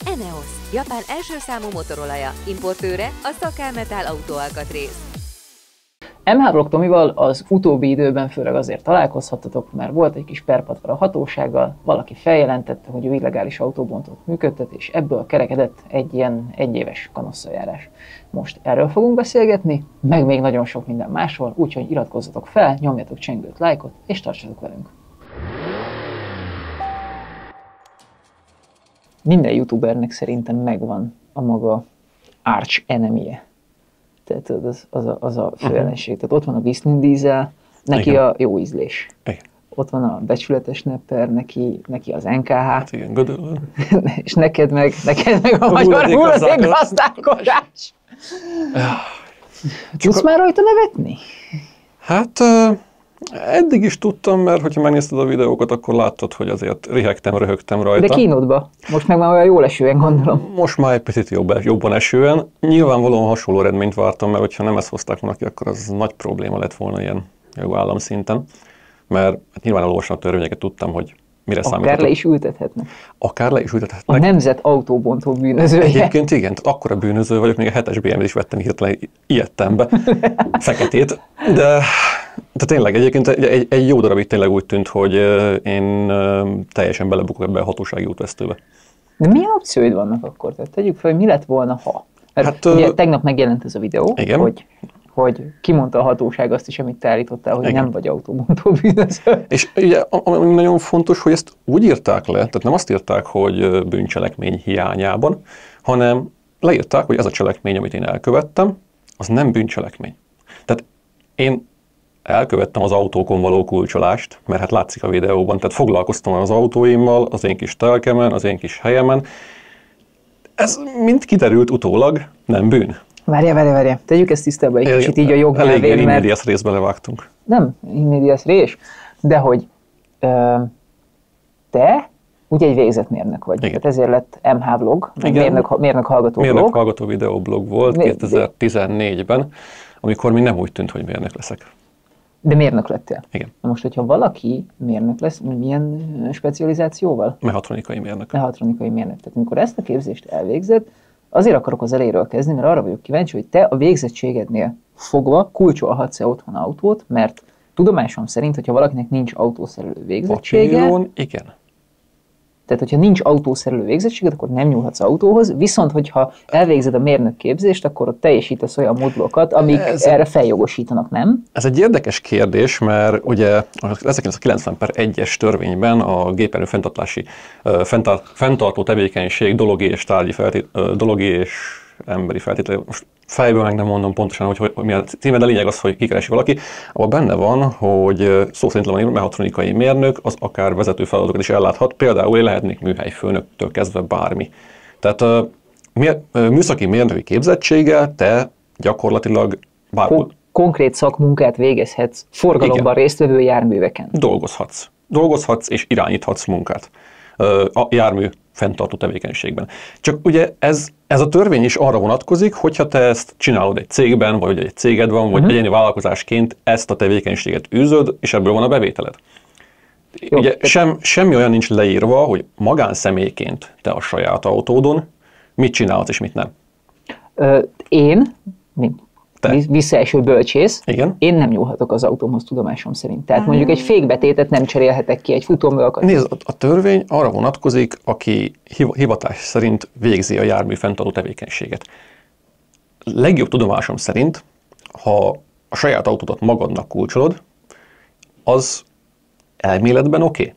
ENEOS, Japán első számú motorolaja, importőre a Szakámetál autóalkatrész. MH Tomival az utóbbi időben főleg azért találkozhattatok, mert volt egy kis perpatra a hatósággal, valaki feljelentette, hogy ő illegális autóbontót működtet, és ebből kerekedett egy ilyen egyéves kanosszajárás. Most erről fogunk beszélgetni, meg még nagyon sok minden másról, úgyhogy iratkozzatok fel, nyomjatok csengőt, lájkot, és tartsatok velünk! Minden youtubernek szerintem megvan a maga arch enemy-je. Tehát az a fő ellenség. Tehát ott van a Vin Diesel, neki igen. A jó ízlés. Igen. Ott van a becsületes nepper, neki az NKH. Hát igen, gödöllön. És neked meg a magyar hulladékgazdálkodás. Tudsz már rajta nevetni? Hát eddig is tudtam, mert hogyha megnézted a videókat, akkor láttad, hogy azért rihegtem, röhögtem rajta. De kínódba. Most meg már olyan jól esően gondolom. Most már egy picit jobban esően. Nyilvánvalóan hasonló eredményt vártam, mert hogyha nem ezt hozták volna ki, akkor az nagy probléma lett volna ilyen jogállamszinten. Mert nyilván elolvastam a törvényeket, tudtam, hogy mire számíthatok. Akár le is ültethetnek. Akár le is ültethetnek. A nemzet autóbontó bűnözője. Egyébként igen, tehát akkora bűnöző vagyok, még a 7-es BMW-t is vettem hirtelen ilyettembe. Feketét. De tényleg egyébként egy jó darabig tényleg úgy tűnt, hogy én teljesen belebukok ebbe a hatósági útvesztőbe. De milyen opcióid vannak akkor? Tehát tegyük fel, hogy mi lett volna, ha? Hát, ugye tegnap megjelent ez a videó, hogy kimondta a hatóság azt is, amit te állítottál, hogy igen. Nem vagy autóbontó bűnöző. És ugye, ami nagyon fontos, hogy ezt úgy írták le, tehát nem azt írták, hogy bűncselekmény hiányában, hanem leírták, hogy ez a cselekmény, amit én elkövettem, az nem bűncselekmény. Tehát én elkövettem az autókon való kulcsolást, mert hát látszik a videóban, tehát foglalkoztam az autóimmal, az én kis telkemen, az én kis helyemen. Ez mind kiderült utólag, nem bűn. Várjál. Tegyük ezt tisztába egy kicsit így a jognyelvén, elég in-medias részbe levágtunk. Nem in-medias rés, de hogy te ugye egy végzett mérnök vagy. Tehát ezért lett MH Vlog, mérnök hallgató blog. Mérnök hallgató videoblog volt 2014-ben, amikor még nem úgy tűnt, hogy mérnök leszek. De mérnök lettél? Igen. Na most, hogyha valaki mérnök lesz, milyen specializációval? Mechatronikai mérnök. Mechatronikai mérnök. Tehát amikor ezt a képzést elvégzed, azért akarok az elejéről kezdeni, mert arra vagyok kíváncsi, hogy te a végzettségednél fogva kulcsolhatsz-e otthon autót, mert tudomásom szerint, hogyha valakinek nincs autószerelő végzettsége... Papíron, igen. Tehát, hogyha nincs autószerelő végzettséged, akkor nem nyúlhatsz autóhoz, viszont hogyha elvégzed a mérnök képzést, akkor ott teljesítesz olyan modulokat, amik erre feljogosítanak, nem? Ez egy érdekes kérdés, mert ugye a 1990/1-es törvényben a gépjármű fenntartó tevékenység dologi és emberi feltétele, most fejből meg nem mondom pontosan, hogy mi a címe, de lényeg az, hogy kikeresi valaki, abban benne van, hogy szó szerint a mechatronikai mérnök az akár vezető feladatokat is elláthat, például lehetnék műhelyfőnöktől kezdve bármi. Tehát műszaki mérnöki képzettséggel te gyakorlatilag bárhol. Konkrét szakmunkát végezhetsz forgalomban résztvevő járműveken. Dolgozhatsz és irányíthatsz munkát a jármű fenntartó tevékenységben. Csak ugye ez a törvény is arra vonatkozik, hogyha te ezt csinálod egy cégben, vagy egy céged van, vagy egyéni vállalkozásként ezt a tevékenységet űzöd, és ebből van a bevételed. Jó, ugye semmi olyan nincs leírva, hogy magánszemélyként te a saját autódon mit csinálsz és mit nem. Én, mint visszaeső bölcsész, igen? Én nem nyúlhatok az autómhoz tudomásom szerint. Tehát mondjuk egy fékbetétet nem cserélhetek ki, egy futóműalkatot. Nézd, a törvény arra vonatkozik, aki hivatás szerint végzi a jármű fenntartó tevékenységet. Legjobb tudomásom szerint, ha a saját autódat magadnak kulcsolod, az elméletben oké.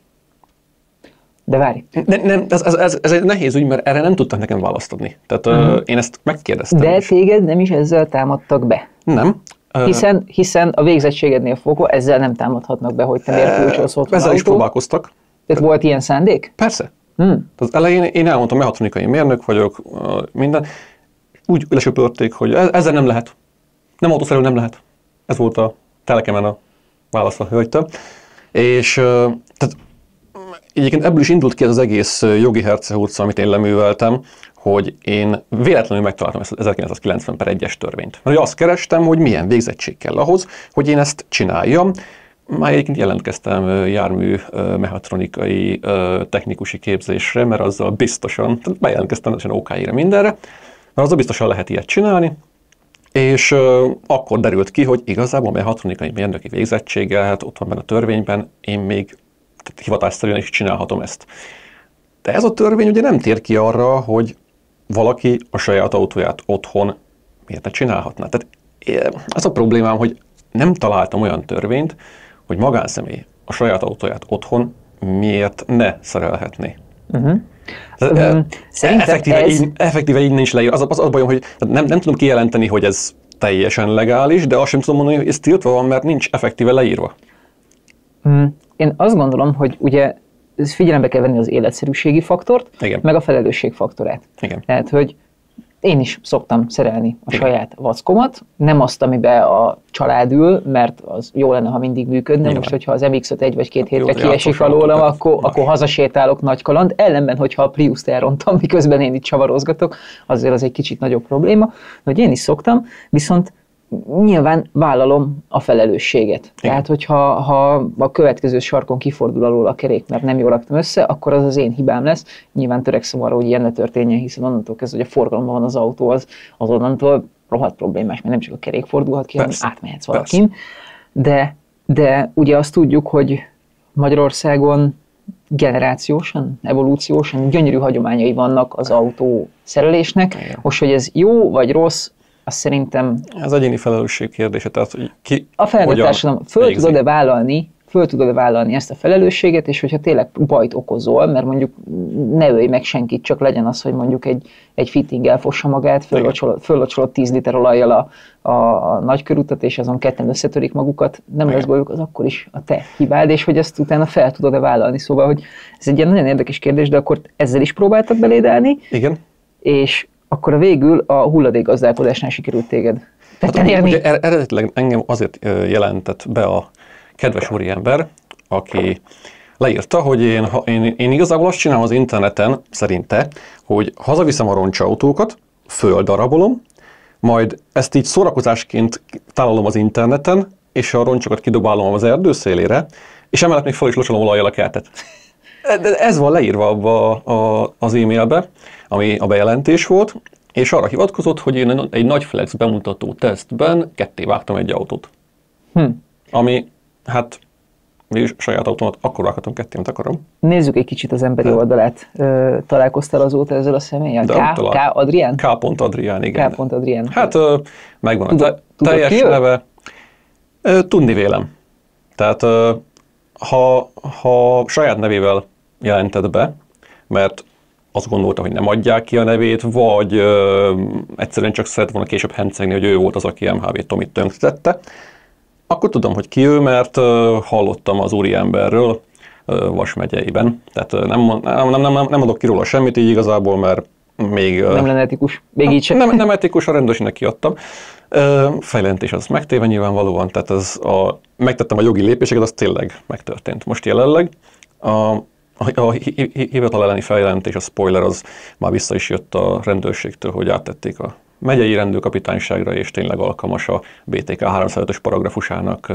De várj. Ez egy nehéz ügy, mert erre nem tudtak nekem választ adni. Tehát én ezt megkérdeztem. De téged nem is ezzel támadtak be. Nem. Hiszen a végzettségednél fogva ezzel nem támadhatnak be, hogy te miért kulcsolsz otthon ezzel is próbálkoztak. Tehát volt ilyen szándék? Persze. Az elején én elmondtam, mechatronikai mérnök vagyok, minden. Úgy lesöpörték, hogy ezzel nem lehet. Nem autószerelő nem lehet. Ez volt a telekemen a válasz a hölgytől. És tehát egyébként ebből is indult ki ez az egész jogi hercehurca, amit én leműveltem, hogy én véletlenül megtaláltam ezt az 1990/1-es törvényt. Mert azt kerestem, hogy milyen végzettség kell ahhoz, hogy én ezt csináljam. már egyébként jelentkeztem jármű mechatronikai technikusi képzésre, mert azzal biztosan, bejelentkeztem OK-re mindenre, mert azzal biztosan lehet ilyet csinálni, és akkor derült ki, hogy igazából mechatronikai mérnöki végzettséggel, hát ott van benne a törvényben, én még hivatásszerűen is csinálhatom ezt. De ez a törvény ugye nem tér ki arra, hogy valaki a saját autóját otthon miért ne csinálhatná. Tehát ez a problémám, hogy nem találtam olyan törvényt, hogy magánszemély a saját autóját otthon miért ne szerelhetné. Effektíve így nincs leírva. Az a bajom, hogy nem tudom kijelenteni, hogy ez teljesen legális, de azt sem tudom mondani, hogy ez tiltva van, mert nincs effektíve leírva. Én azt gondolom, hogy ugye figyelembe kell venni az életszerűségi faktort, igen, meg a felelősség faktorát. Igen. Tehát, hogy én is szoktam szerelni a saját vackomat, nem azt, amiben a család ül, mert az jó lenne, ha mindig működne. Nyilván. Most, hogyha az MX-5 egy vagy két hétre Jó, kiesik alólam, akkor hazasétálok nagy kaland. Ellenben, hogyha a Priust elrontam, miközben én itt csavarozgatok, azért az egy kicsit nagyobb probléma, hogy én is szoktam, viszont nyilván vállalom a felelősséget. Igen. Tehát, hogyha a következő sarkon kifordul alól a kerék, mert nem jól raktam össze, akkor az az én hibám lesz. Nyilván törekszem arra, hogy ilyen ne történjen, hiszen onnantól kezdve, hogy a forgalomban van az autó, az onnantól rohadt problémás, mert nem csak a kerék fordulhat ki, hanem átmehetsz valakin. De ugye azt tudjuk, hogy Magyarországon generációsan, evolúciósan gyönyörű hagyományai vannak az autó szerelésnek. Igen. Most, hogy ez jó vagy rossz, azt szerintem... Ez egyéni felelősség kérdése, tehát hogy ki a felnőtt társadalom föl tudod-e vállalni ezt a felelősséget, és hogyha tényleg bajt okozol, mert mondjuk ne ölj meg senkit, csak legyen az, hogy mondjuk egy fitting elfossa magát, föllocsolod 10 liter olajjal a nagykörutat, és azon ketten összetörik magukat, nem lesz bajuk, az akkor is a te hibád, és hogy ezt utána fel tudod-e vállalni. Szóval, hogy ez egy ilyen nagyon érdekes kérdés, de akkor ezzel is próbáltak belédelni. Igen. És akkor a végül a hulladékgazdálkodásnál sikerült téged tetten érni. Ugye eredetileg engem azért jelentett be a kedves úriember, aki leírta, hogy én igazából azt csinálom az interneten, szerinte, hogy hazaviszem a roncsautókat, földarabolom, majd ezt így szórakozásként tálalom az interneten, és a roncsokat kidobálom az erdő szélére, és emellett még fel is locsolom olajjal a kertet. De ez van leírva az e-mailbe, ami a bejelentés volt, és arra hivatkozott, hogy én egy nagy flex bemutató tesztben ketté vágtam egy autót. Ami, hát, mégis saját autómat akkor vághatom ketté, mint akarom. Nézzük egy kicsit az emberi oldalát. Találkoztál azóta ezzel a személlyel? K. Adrián? K. Adrián, igen. K. Adrián. Hát megvan a teljes neve. Tudni vélem. Tehát ha saját nevével jelentett be, mert azt gondolta, hogy nem adják ki a nevét, vagy egyszerűen csak szeret volna később hencegni, hogy ő volt az, aki MHV Tomit tönkretette, akkor tudom, hogy ki ő, mert hallottam az úriemberről Vas megyeiben. Tehát nem adok ki róla semmit így igazából, mert még... Nem lenne etikus. Még így sem. Nem etikus, a rendőrségnek kiadtam. Fejlentés az megtéve nyilvánvalóan, tehát megtettem a jogi lépéseket, az tényleg megtörtént. Most jelenleg a hivatal elleni feljelentés, a spoiler, az már vissza is jött a rendőrségtől, hogy áttették a megyei rendőrkapitányságra, és tényleg alkalmas a BTK 305-ös paragrafusának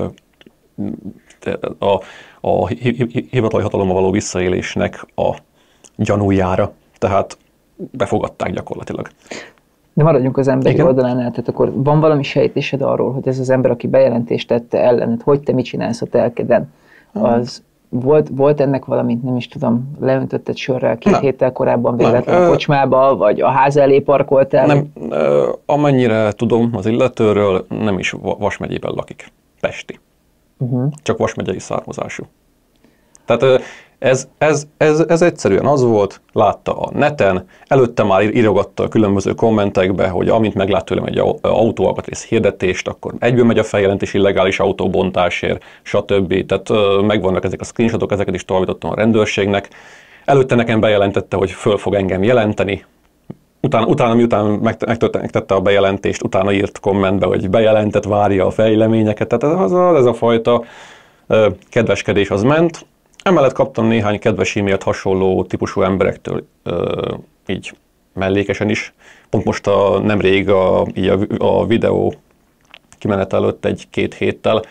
a hivatali hatalommal való visszaélésnek a gyanújára. Tehát befogadták gyakorlatilag. De maradjunk az emberi oldalánál, tehát akkor van valami sejtésed arról, hogy ez az ember, aki bejelentést tette ellened, hogy te mit csinálsz a telkeden, az volt ennek valamint, nem is tudom, leöntötted sörrel 2 héttel korábban véletlen a kocsmába, vagy a ház elé parkoltál? Nem, amennyire tudom az illetőről, nem is Vas megyében lakik. Pesti. Csak Vas megyei származású. Tehát ez egyszerűen az volt, látta a neten, előtte már írogatta a különböző kommentekbe, hogy amint meglát tőlem egy autóalkatrész hirdetést, akkor egyből megy a feljelentés illegális autóbontásért, stb. Tehát megvannak ezek a screenshotok, ezeket is továbbítottam a rendőrségnek. Előtte nekem bejelentette, hogy föl fog engem jelenteni. Utána miután megtette a bejelentést, utána írt kommentbe, hogy bejelentett, várja a fejleményeket. Tehát ez a fajta kedveskedés az ment. Emellett kaptam néhány kedves e-mailt hasonló típusú emberektől, így mellékesen is. Pont most nemrég a videó kimenet előtt 1-2 héttel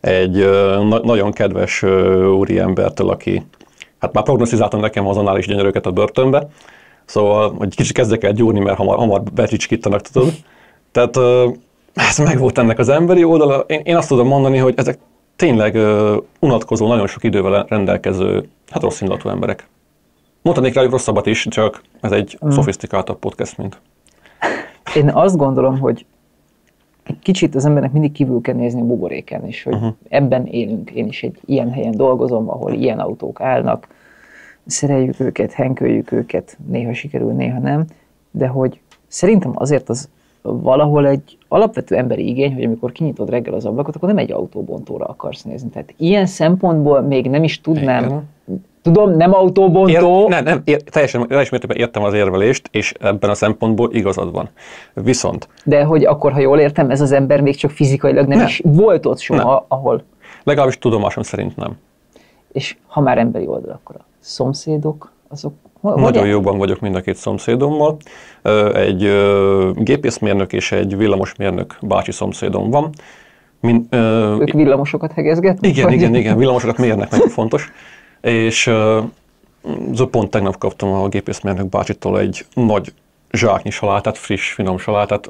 egy nagyon kedves úriembertől, aki hát már prognosztizáltam nekem azonális gyönyöröket a börtönbe, szóval hogy kicsit kezdek el gyúrni, mert hamar becsicskítanak, tudod. Tehát ez meg volt ennek az emberi oldala. Én azt tudom mondani, hogy ezek tényleg unatkozó, nagyon sok idővel rendelkező, hát rossz indulatú emberek. Mondhatnék rájuk rosszabbat is, csak ez egy szofisztikáltabb podcast, mint. Én azt gondolom, hogy egy kicsit az embernek mindig kívül kell nézni a buboréken, és hogy ebben élünk. Én is egy ilyen helyen dolgozom, ahol ilyen autók állnak, szereljük őket, henköljük őket, néha sikerül, néha nem, de hogy szerintem azért az valahol egy alapvető emberi igény, hogy amikor kinyitod reggel az ablakot, akkor nem egy autóbontóra akarsz nézni. Tehát ilyen szempontból még nem is tudnám. Tudom, nem autóbontó. Teljesen mértékben értem az érvelést, és ebben a szempontból igazad van. Viszont... De hogy akkor, ha jól értem, ez az ember még csak fizikailag nem is volt ott soha, ahol... Legalábbis tudomásom szerint nem. És ha már emberi oldal, akkor a szomszédok, azok... Nagyon jóban vagyok mind a két szomszédommal. Egy gépészmérnök és egy villamosmérnök bácsi szomszédom van. Ők villamosokat hegezgetnek? Igen, villamosokat mérnek, nagyon fontos. És pont tegnap kaptam a gépészmérnök bácsitól egy nagy zsáknyi salátát, friss, finom salátát.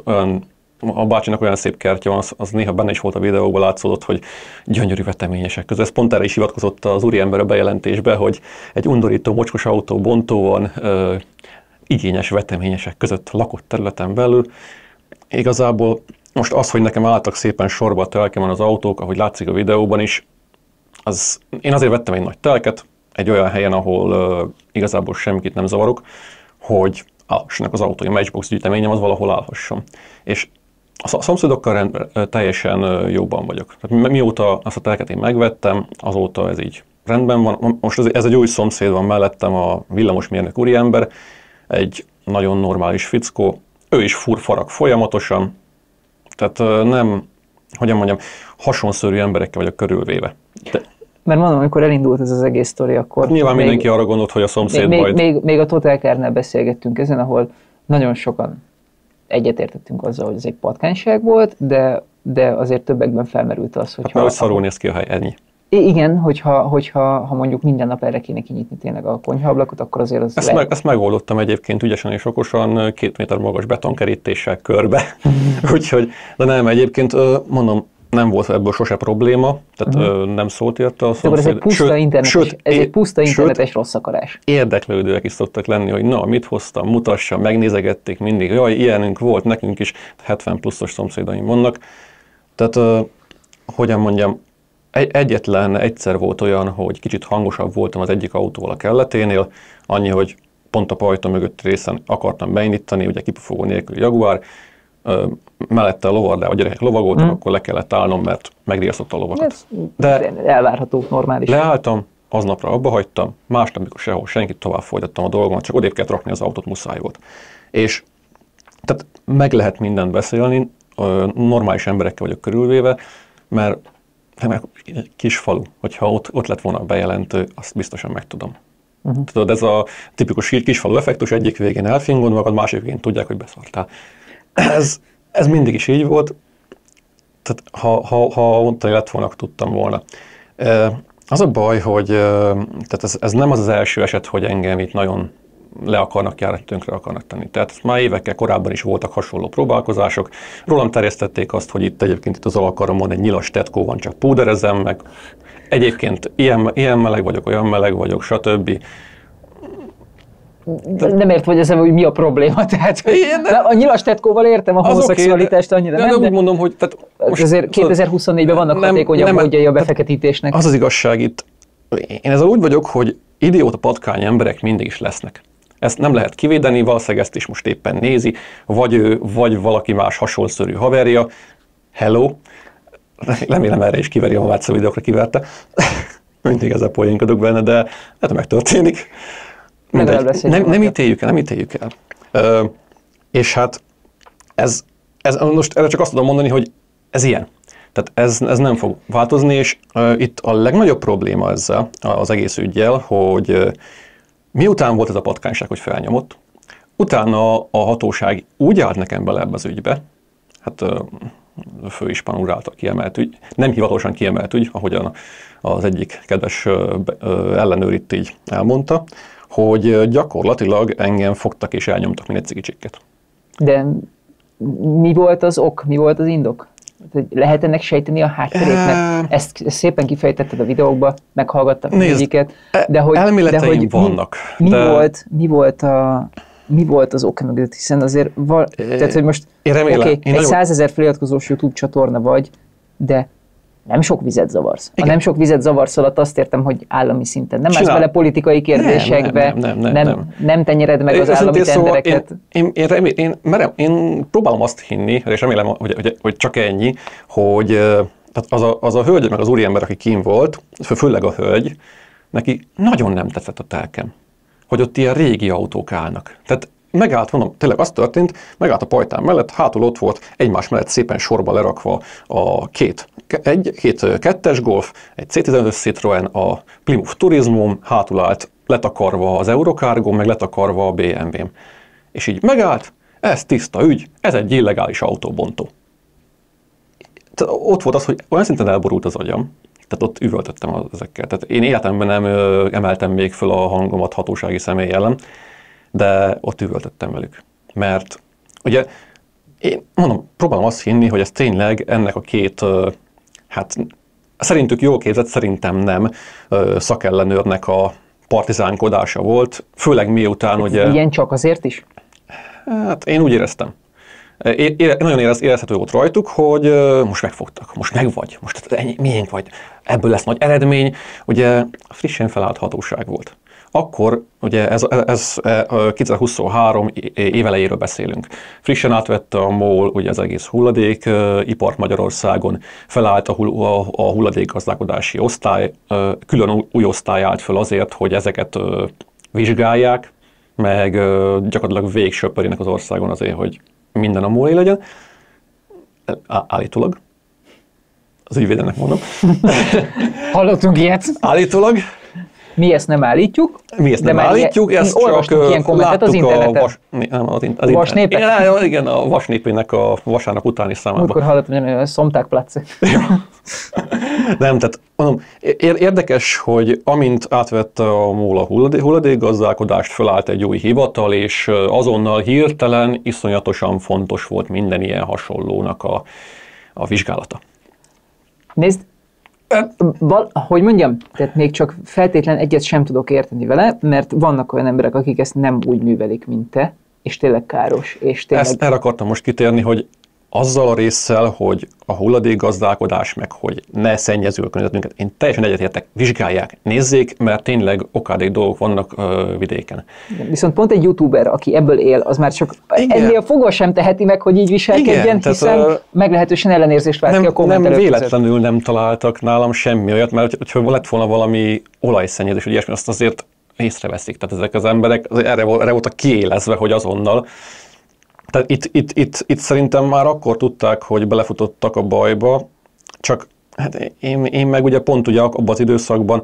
A bácsinak olyan szép kertje van, az néha benne is volt a videóban, látszódott, hogy gyönyörű veteményesek között. Ez pont erre is hivatkozott az úriember a bejelentésbe, hogy egy undorító, mocskos autó bontóan, igényes veteményesek között lakott területen belül. Igazából most az, hogy nekem álltak szépen sorba a telkemen az autók, ahogy látszik a videóban is, én azért vettem egy nagy telket, egy olyan helyen, ahol igazából semmit nem zavarok, hogy állhassanak az autói, matchbox gyűjteményem az valahol állhasson. És a szomszédokkal teljesen jóban vagyok. Tehát mióta azt a telket én megvettem, azóta ez így rendben van. Most ez egy új szomszéd van mellettem, a villamosmérnök úriember, egy nagyon normális fickó, ő is farag folyamatosan, tehát nem, hogyan mondjam, hasonszörű emberekkel vagyok körülvéve. Mert mondom, amikor elindult ez az egész sztori, akkor... Nyilván mindenki arra gondolt, hogy a szomszéd majd... Még a Total Car-nál beszélgettünk ezen, ahol nagyon sokan egyetértettünk azzal, hogy ez egy patkányság volt, de azért többekben felmerült az, hogy... Hát szarul néz ki a hely, ennyi. Igen, hogyha mondjuk minden nap erre kéne kinyitni tényleg a konyhaablakot, akkor azért az... Ezt megoldottam egyébként ügyesen és okosan, 2 méter magas betonkerítéssel körbe. Úgyhogy, de nem, egyébként mondom, nem volt ebből sose probléma, tehát nem szólt érte a szomszéd. Ez egy puszta internetes rossz akarás. Érdeklődőek is szoktak lenni, hogy na, mit hoztam, mutassam, megnézegették mindig, jaj, ilyenünk volt nekünk is, 70 pluszos szomszédaim vannak. Tehát, hogyan mondjam, egyszer volt olyan, hogy kicsit hangosabb voltam az egyik autóval a kelleténél, annyi, hogy pont a pajta mögött részen akartam beindítani, ugye kipufogó nélküli Jaguar, mellette a lovardál, a gyerekek lovagoltak, akkor le kellett állnom, mert megriasztott a lovakat. De elvárható, normális. Leálltam, aznapra abba hagytam, másnap, amikor sehol senkit, tovább folytattam a dolgomat, csak odébb kellett rakni az autót, muszáj volt. És tehát meg lehet mindent beszélni, normális emberekkel vagyok körülvéve, mert kis falu, hogyha ott lett volna a bejelentő, azt biztosan megtudom. Tudod, ez a tipikus kisfalu effektus, egyik végén elfingod magad, másik végén tudják, hogy beszartál. Ez mindig is így volt, tehát ha ottani lett volna, tudtam volna. Az a baj, hogy tehát ez nem az első eset, hogy engem itt nagyon le akarnak járni, tönkre akarnak tenni. Tehát már évekkel korábban is voltak hasonló próbálkozások. Rólam terjesztették azt, hogy itt az alkalomon egy nyilas tetkó van, csak púderezem meg. Egyébként ilyen meleg vagyok, olyan meleg vagyok, stb. Nem ért vagy ezzel, hogy mi a probléma, tehát a nyilas tetkóval értem a homoszexualitást annyira nem, de úgy mondom, hogy... Tehát most azért 2024-ben vannak hatékonyabb módjai a befeketítésnek. Az igazság itt, én ezzel úgy vagyok, hogy idióta patkány emberek mindig is lesznek. Ezt nem lehet kivédeni, valószínűleg ezt is most éppen nézi, vagy valaki más hasonszörű haverja. Hello! Remélem erre is kiveri, a Vácsa videókra kiverte. Mindig ezzel poénkodok benne, de hát megtörténik. Nem ítéljük el. És hát ez most erre csak azt tudom mondani, hogy ez ilyen. Tehát ez nem fog változni, és itt a legnagyobb probléma ezzel az egész üggyel, hogy miután volt ez a patkányság, hogy felnyomott, utána a hatóság úgy állt nekem bele ebbe az ügybe, hát főispán úr által kiemelt ügy, nem hivatalosan kiemelt ügy, ahogyan az egyik kedves ellenőr itt így elmondta, hogy gyakorlatilag engem fogtak és elnyomtak, mint egy cigicsikket. De mi volt az ok, mi volt az indok? Lehet ennek sejteni a hátterét? Mert ezt szépen kifejtetted a videókba, meghallgattam egyiket. De hogy vannak. Mi volt az ok mögött? Hiszen azért, tehát hogy most egy 100 000 feliratkozós YouTube csatorna vagy, de nem sok vizet zavarsz. Igen. Ha nem sok vizet zavarsz alatt, azt értem, hogy állami szinten. Nem állsz bele politikai kérdésekbe, nem tenyered meg az állami tendereket. Én próbálom azt hinni, és remélem, hogy csak ennyi, hogy tehát az a hölgy, meg az úriember, aki kín volt, főleg a hölgy, neki nagyon nem tetszett a telkem, hogy ott ilyen régi autók állnak. Tehát megállt, mondom, tényleg az történt, megállt a pajtán mellett, hátul ott volt egymás mellett szépen sorba lerakva a két kettes Golf, egy C15 Citroen, a Plymouth Turismo, hátul állt letakarva az Eurocargo, meg letakarva a BMW-m. És így megállt, ez tiszta ügy, ez egy illegális autóbontó. Ott volt az, hogy olyan szinten elborult az agyam, tehát ott üvöltöttem ezekkel. Tehát én életemben nem emeltem még föl a hangomat hatósági személy ellen, de ott üvöltöttem velük. Mert ugye én mondom, próbálom azt hinni, hogy ez tényleg ennek a két, hát szerintük jól képzett, szerintem nem szakellenőrnek a partizánkodása volt, főleg miután ugye... Igen, csak azért is? Hát én úgy éreztem. Nagyon érezhető volt rajtuk, hogy most megfogtak, most megvagy, most ennyi, miénk vagy, ebből lesz nagy eredmény. Ugye frissen felállt hatóság volt. Akkor, ugye ez 2023 évelejéről beszélünk. Frissen átvette a MOL ugye az egész hulladékipart Magyarországon, felállt a hulladékgazdálkodási osztály, külön új osztály állt föl azért, hogy ezeket vizsgálják, meg gyakorlatilag végsöpörének az országon azért, hogy minden a MOL-é legyen. Állítólag. Az ügyvédemnek mondom. Hallottunk ilyet? Állítólag. Mi ezt nem állítjuk. Mi ezt nem állítjuk, ezt csak ilyen kommentet az interneten. A Vasnépek? Igen, a vasnépének a vasárnap utáni számában. Akkor hallottam, hogy a Szomtákplatz. Nem, tehát mondom, érdekes, hogy amint átvette a MOL a hulladékgazdálkodást, fölállt egy új hivatal, és azonnal hirtelen iszonyatosan fontos volt minden ilyen hasonlónak a vizsgálata. Nézd, hogy mondjam, tehát még csak feltétlen egyet sem tudok érteni vele, mert vannak olyan emberek, akik ezt nem úgy művelik, mint te, és tényleg káros. És tényleg... Erre akartam most kitérni, hogy azzal a résszel, hogy a hulladékgazdálkodás, meg hogy ne szennyező a környezetünket, én teljesen egyetértek, vizsgálják, nézzék, mert tényleg okádék dolgok vannak vidéken. Viszont pont egy youtuber, aki ebből él, az már csak ennél fogva sem teheti meg, hogy így viselkedjen, hiszen meglehetősen ellenérzést vált ki a kommentelők Nem véletlenül nem találtak nálam semmi olyat, mert ha lett volna valami olajszennyezés, vagy ilyesmi, azt azért észreveszik. Tehát ezek az emberek erre voltak kiélezve, hogy azonnal. Tehát itt szerintem már akkor tudták, hogy belefutottak a bajba, csak hát én meg ugye pont ugye abban az időszakban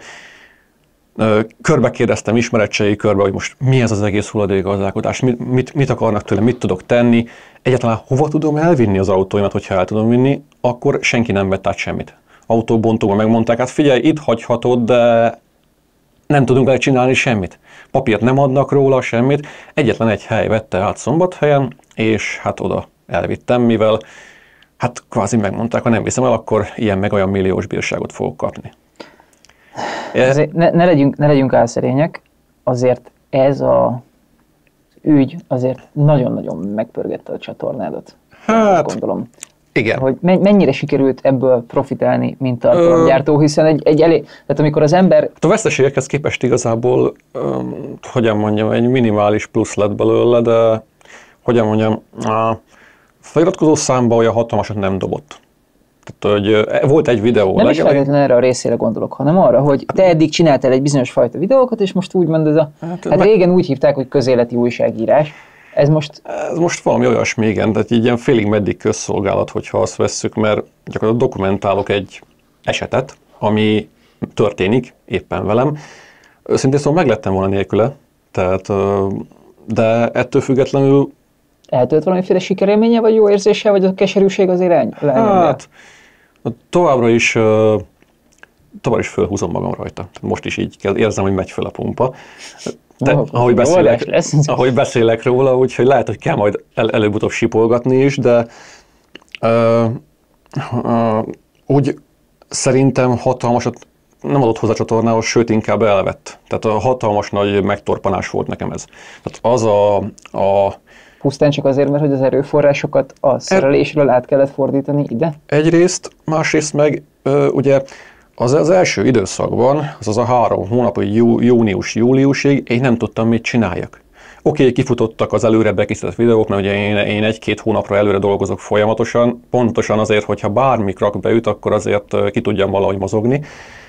körbe kérdeztem ismeretségi körbe, hogy most mi ez az egész hulladékgazdálkodás, mit akarnak tőle, mit tudok tenni, egyáltalán hova tudom elvinni az autóimat, hogyha el tudom vinni, akkor senki nem vett át semmit. Autóbontóban megmondták, hát figyelj, itt hagyhatod, de nem tudunk vele csinálni semmit. Papírt nem adnak róla, semmit. Egyetlen egy hely vette át Szombathelyen, és hát oda elvittem, mivel hát kvázi megmondták, ha nem viszem el, akkor ilyen meg olyan milliós bírságot fogok kapni. Ne legyünk álszerények, azért ez az ügy azért nagyon-nagyon megpörgette a csatornádat. Hát, gondolom. Igen. Hogy mennyire sikerült ebből profitálni, mint tartalomgyártó, hiszen egy elég, tehát amikor az ember... A veszteségekhez képest igazából, hogyan mondjam, egy minimális plusz lett belőle, de hogyan mondjam, a feliratkozó számba olyan hatalmasat nem dobott. Tehát, hogy volt egy videó. Nem is feltétlenül erre a részére gondolok, hanem arra, hogy te eddig csináltál egy bizonyos fajta videókat, és most úgymond ez a... Hát régen úgy hívták, hogy közéleti újságírás. Ez most valami olyasmi, igen, tehát így ilyen félig meddig közszolgálat, hogyha azt vesszük, mert gyakorlatilag dokumentálok egy esetet, ami történik éppen velem. Őszintén szóval meglettem volna nélküle, tehát, de ettől függetlenül Eltölt valamiféle sikerélménye, vagy jó érzése, vagy a keserűség azért elnyomja? Hát, továbbra is fölhúzom magam rajta. Most is így érzem, hogy megy föl a pumpa. Ahogy beszélek róla, úgyhogy lehet, hogy kell majd előbb-utóbb sipolgatni is, de úgy szerintem hatalmasat nem adott hozzá a csatornához, sőt inkább elvett. Tehát a hatalmas nagy megtorpanás volt nekem ez. Tehát az a pusztán csak azért, mert hogy az erőforrásokat a szerelésről át kellett fordítani ide? Egyrészt, másrészt meg ugye az első időszakban, az a 3 hónap, hogy június-júliusig én nem tudtam, mit csináljak. Oké, kifutottak az előre bekészített videók, mert ugye én 1-2 hónapra előre dolgozok folyamatosan, pontosan azért, hogyha bármi krak beüt, akkor azért ki tudjam valahogy mozogni,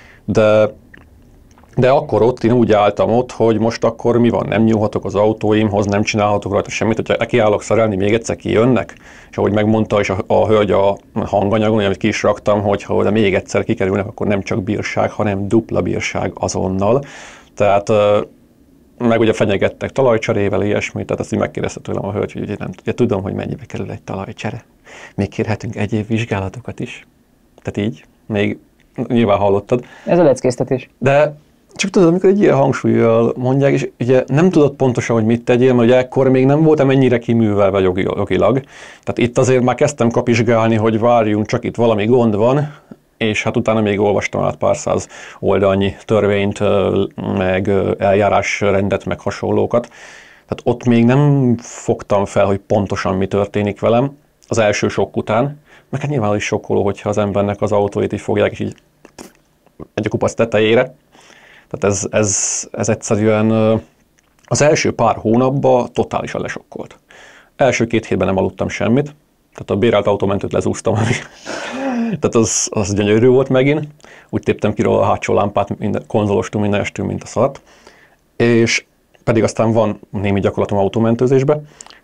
de akkor ott én úgy álltam ott, hogy most akkor mi van, nem nyúlhatok az autóimhoz, nem csinálhatok rajta semmit, hogyha kiállok szerelni, még egyszer kijönnek, és ahogy megmondta is a hölgy a hanganyagon, amit ki is raktam, hogy ha még egyszer kikerülnek, akkor nem csak bírság, hanem dupla bírság azonnal. Tehát meg ugye fenyegettek talajcserével, ilyesmit, tehát azt így megkérdezte tőlem a hölgy, hogy ugye nem ugye tudom, hogy mennyibe kerül egy talajcsere. Még kérhetünk egyéb vizsgálatokat is. Tehát így, még nyilván hallottad. Ez a leckéztetés. De csak tudod, amikor egy ilyen hangsúlyjal mondják, és ugye nem tudod pontosan, hogy mit tegyél, mert ugye ekkor még nem voltam ennyire kiművelve jogilag. Tehát itt azért már kezdtem kapizsgálni, hogy várjunk, csak itt valami gond van, és hát utána még olvastam át pár száz oldalnyi törvényt, meg eljárásrendet, meg hasonlókat. Tehát ott még nem fogtam fel, hogy pontosan mi történik velem az első sok után, meg hát nyilván is sokkoló, hogyha az embernek az autóit így fogják, és így egy a kupac tetejére. Tehát ez egyszerűen az első pár hónapban totálisan lesokkolt. Első 2 hétben nem aludtam semmit, tehát a bérelt autómentőt lezúztam, tehát az gyönyörű volt megint. Úgy téptem ki róla a hátsó lámpát, konzolostunk, minden estünk, mint a szart. És pedig aztán van némi gyakorlatom autómentőzésbe.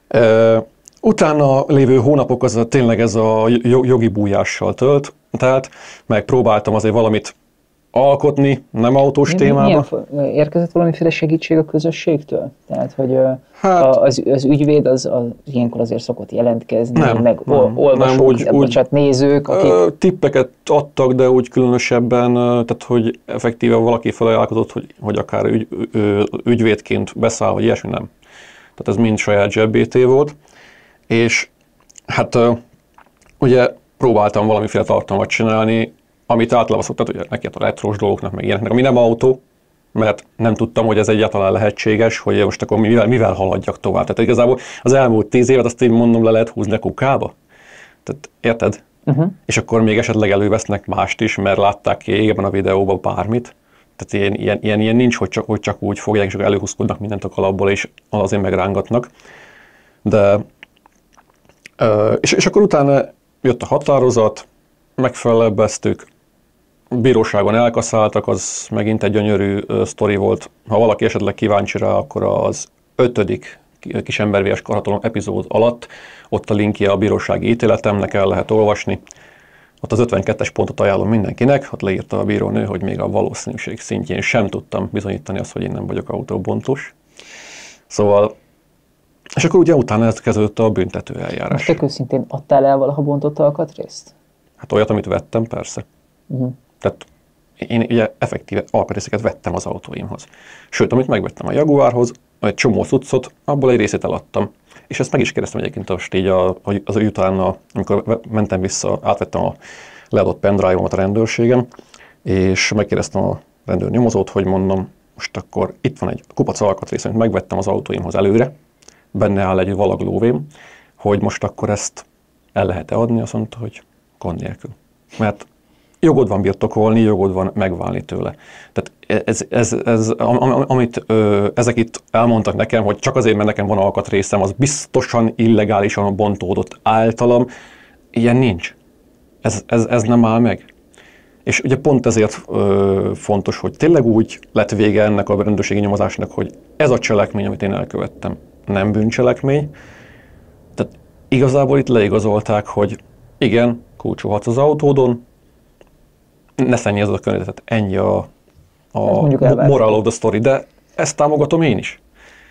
Utána lévő hónapok az tényleg ez a jogi bújással tölt, tehát megpróbáltam azért valamit alkotni, nem autós témában. Érkezett valamiféle segítség a közösségtől? Tehát, hogy az ügyvéd az ilyenkor azért szokott jelentkezni, meg olvasók, nézők, akik... Tippeket adtak, de úgy különösebben, tehát hogy effektíve valaki felajánlkozott, hogy akár ügyvédként beszáll, hogy ilyesmi nem. Tehát ez mind saját zsebbété volt. És hát ugye próbáltam valamiféle tartalmat csinálni, amit általában szoktam, ugye neki a retrós dolgoknak, meg ilyeneknek, ami nem autó, mert nem tudtam, hogy ez egyáltalán lehetséges, hogy most akkor mivel haladjak tovább. Tehát igazából az elmúlt 10 évet azt így mondom, le lehet húzni a kukába. Tehát érted? És akkor még esetleg elővesznek mást is, mert látták ki ebben a videóban bármit. Tehát ilyen nincs, hogy csak úgy fogják, és akkor előhúzkodnak mindent a kalapból, és azért megrángatnak. De és akkor utána jött a határozat, megfelebbeztük, bíróságon elkaszáltak, az megint egy gyönyörű sztori volt. Ha valaki esetleg kíváncsi rá, akkor az 5. kisembervés karhatalom epizód alatt, ott a linkje a bírósági ítéletemnek, el lehet olvasni. Ott az 52-es pontot ajánlom mindenkinek, ott leírta a bírónő, hogy még a valószínűség szintjén sem tudtam bizonyítani azt, hogy én nem vagyok autóbontós. Szóval, és akkor ugye utána ez kezdődött a büntető eljárás. Most őszintén adtál el valaha bontott alkatrészt? Hát olyat, amit vettem, persze. Tehát én ugye effektíve alkatrészeket vettem az autóimhoz. Sőt, amit megvettem a Jaguarhoz, egy csomó cuccot, abból egy részét eladtam. És ezt meg is kérdeztem egyébként most így az utána, amikor mentem vissza, átvettem a leadott pendrive-omat a rendőrségem, és megkérdeztem a rendőrnyomozót, hogy mondom, most akkor itt van egy kupac alkatrész, amit megvettem az autóimhoz előre, benne áll egy valag lóvém, hogy most akkor ezt el lehet-e adni, azt mondta, hogy gond nélkül. Mert jogod van birtokolni, jogod van megválni tőle. Tehát amit ezek itt elmondtak nekem, hogy csak azért, mert nekem van alkatrészem, az biztosan illegálisan bontódott általam, ilyen nincs. Ez nem áll meg. És ugye pont ezért fontos, hogy tényleg úgy lett vége ennek a rendőrségi nyomozásnak, hogy ez a cselekmény, amit én elkövettem, nem bűncselekmény. Tehát igazából itt leigazolták, hogy igen, kulcsolhatsz az autódon, ne szennyezd a környezetet, ennyi a moral of the story, de ezt támogatom én is.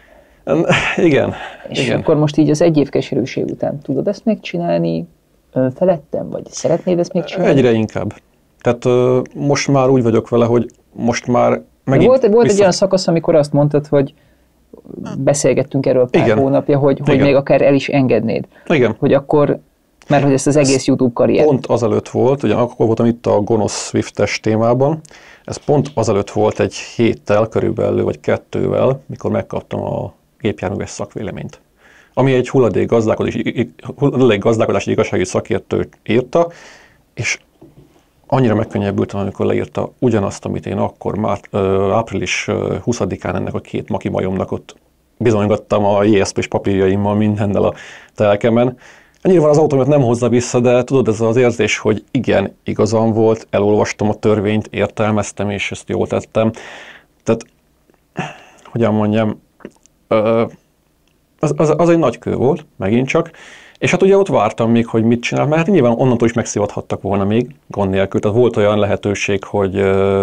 Igen. És igen. akkor most így az egy év keserűség után tudod ezt még csinálni felettem, vagy szeretnéd ezt még csinálni? Egyre inkább. Tehát most már úgy vagyok vele, hogy most már megint Volt egy olyan szakasz, amikor azt mondtad, hogy beszélgettünk erről pár hónapja, hogy még akár el is engednéd. Igen. Hogy akkor, mert hogy ezt az egész YouTube karrier. Pont azelőtt volt, ugye akkor voltam itt a gonosz Swift-es témában, ez pont azelőtt volt egy héttel körülbelül, vagy 2-vel, mikor megkaptam a gépjárműves szakvéleményt. Ami egy hulladékgazdálkodási igazságügyi szakértő írta, és annyira megkönnyebbültem, amikor leírta ugyanazt, amit én akkor már április 20-án ennek a 2 maki majomnak ott bizonygattam a JSP-s papírjaimmal mindennel a telkemen. Nyilván az autómat nem hozza vissza, de tudod, ez az érzés, hogy igen, igazam volt, elolvastam a törvényt, értelmeztem, és ezt jól tettem. Tehát, hogyan mondjam, az egy nagy kő volt, megint csak. És hát ugye ott vártam még, hogy mit csinál, mert hát nyilván onnantól is megszívadhattak volna még, gond nélkül. Tehát volt olyan lehetőség, hogy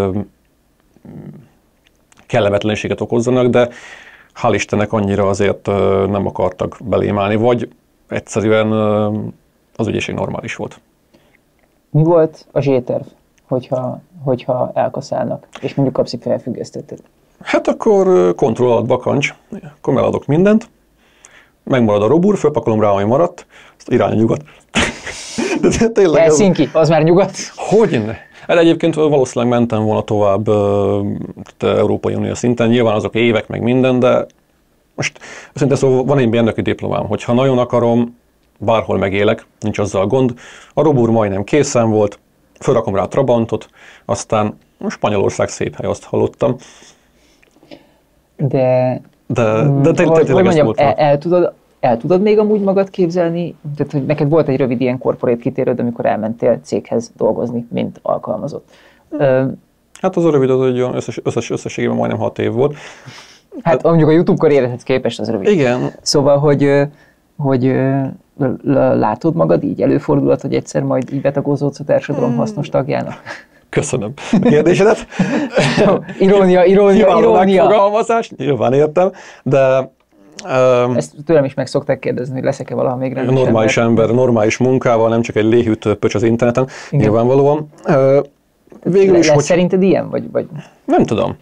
kellemetlenséget okozzanak, de hál' Istennek annyira azért nem akartak belém állni, vagy egyszerűen az ügyesség normális volt. Mi volt a zséterv, hogyha elkaszálnak, és mondjuk kapsz egy felfüggesztettet? Hát akkor kontroll alatt bakancs, akkor eladok mindent, megmarad a robúr, fölpakolom rá, ami maradt, azt irány a nyugat. De tényleg Helsinki, az már nyugat? Hogyne? Hát egyébként valószínűleg mentem volna tovább Európai Unió szinten, nyilván azok évek, meg minden, de most szerintem szóval van egy mérnöki diplomám, hogyha nagyon akarom, bárhol megélek, nincs azzal gond. A robúr majdnem készen volt, fölrakom rá a Trabantot, aztán Spanyolország szép hely, azt hallottam. De tényleg ez volt. El tudod még amúgy magad képzelni? Tehát, hogy neked volt egy rövid ilyen corporate kitérőd, amikor elmentél céghez dolgozni, mint alkalmazott. Hát az a rövid, az egy összességében majdnem 6 év volt. Hát mondjuk a YouTube karrieredhez képest az rövid. Igen. Szóval, hogy látod magad így? Előfordulhat, hogy egyszer majd így betagozódsz a társadalom hasznos tagjának? Köszönöm a kérdésedet. Irónia. Megfogalmazás, nyilván értem, de... Ezt tőlem is meg szokták kérdezni, hogy leszek-e valaha még rendes normális ember, normális munkával, nem csak egy léhűtő pöcs az interneten, igen. Nyilvánvalóan. Végül is, lesz szerinted ilyen? Vagy? Nem tudom.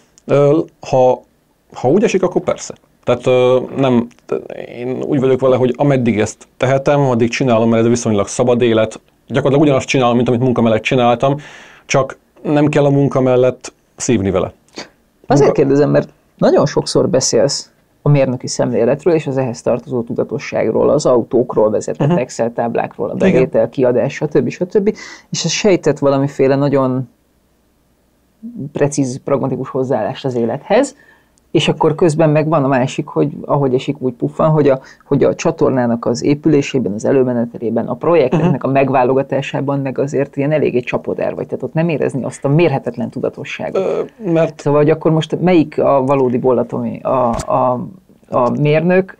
Ha úgy esik, akkor persze. Tehát én úgy vagyok vele, hogy ameddig ezt tehetem, addig csinálom, mert ez viszonylag szabad élet. Gyakorlatilag ugyanazt csinálom, mint amit munka mellett csináltam, csak nem kell a munka mellett szívni vele. Azért kérdezem, mert nagyon sokszor beszélsz a mérnöki szemléletről és az ehhez tartozó tudatosságról, az autókról vezetett Excel táblákról, a bevétel, kiadás, stb. És ez sejtett valamiféle nagyon precíz, pragmatikus hozzáállást az élethez, és akkor közben meg van a másik, hogy ahogy esik, úgy puffan, hogy a csatornának az épülésében, az előmenetelében, a projekteknek a megválogatásában meg azért ilyen eléggé csapodár vagy, tehát ott nem érezni azt a mérhetetlen tudatosságot. Szóval, hogy akkor most melyik a valódi bollatomé? A mérnök,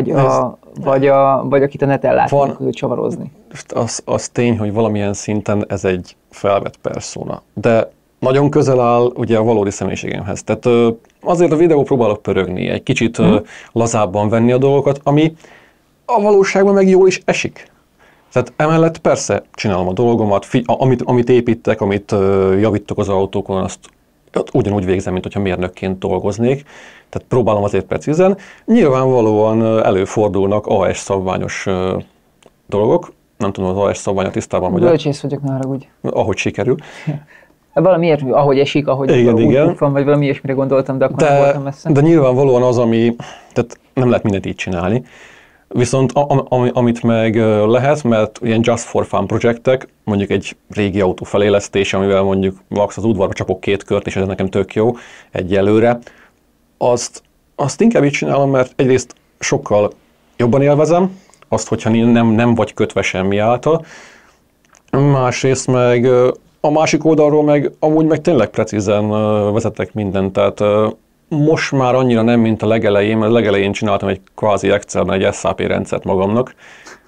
vagy akit a neten látnak csavarozni? Az tény, hogy valamilyen szinten ez egy felvett perszóna, de nagyon közel áll ugye a valódi személyiségemhez. Tehát azért a videó próbálok pörögni, egy kicsit lazábban venni a dolgokat, ami a valóságban meg jól is esik. Tehát emellett persze csinálom a dolgomat, amit építek, amit javítok az autókon, azt ugyanúgy végzem, mint hogyha mérnökként dolgoznék. Tehát próbálom azért precízen. Nyilvánvalóan előfordulnak AS szabványos dolgok. Nem tudom, az AS szabványa tisztában vagyok. Bölcsész vagyok, ne haragudj. Ahogy sikerül. Valami ilyesmi, ahogy esik, ahogy úgy van, vagy valami ilyesmire gondoltam, de akkor nem voltam messze. De nyilvánvalóan az, tehát nem lehet mindent így csinálni. Viszont amit meg lehet, mert ilyen just for fun projektek, mondjuk egy régi autó felélesztése, amivel mondjuk max az udvarba csapok 2 kört, és ez nekem tök jó egyelőre, azt inkább így csinálom, mert egyrészt sokkal jobban élvezem, azt, hogyha nem vagy kötve semmi által. Másrészt meg a másik oldalról meg amúgy meg tényleg precízen vezetek mindent, tehát most már annyira nem, mint a legelején, mert a legelején csináltam egy kvázi Excelben egy SAP rendszert magamnak.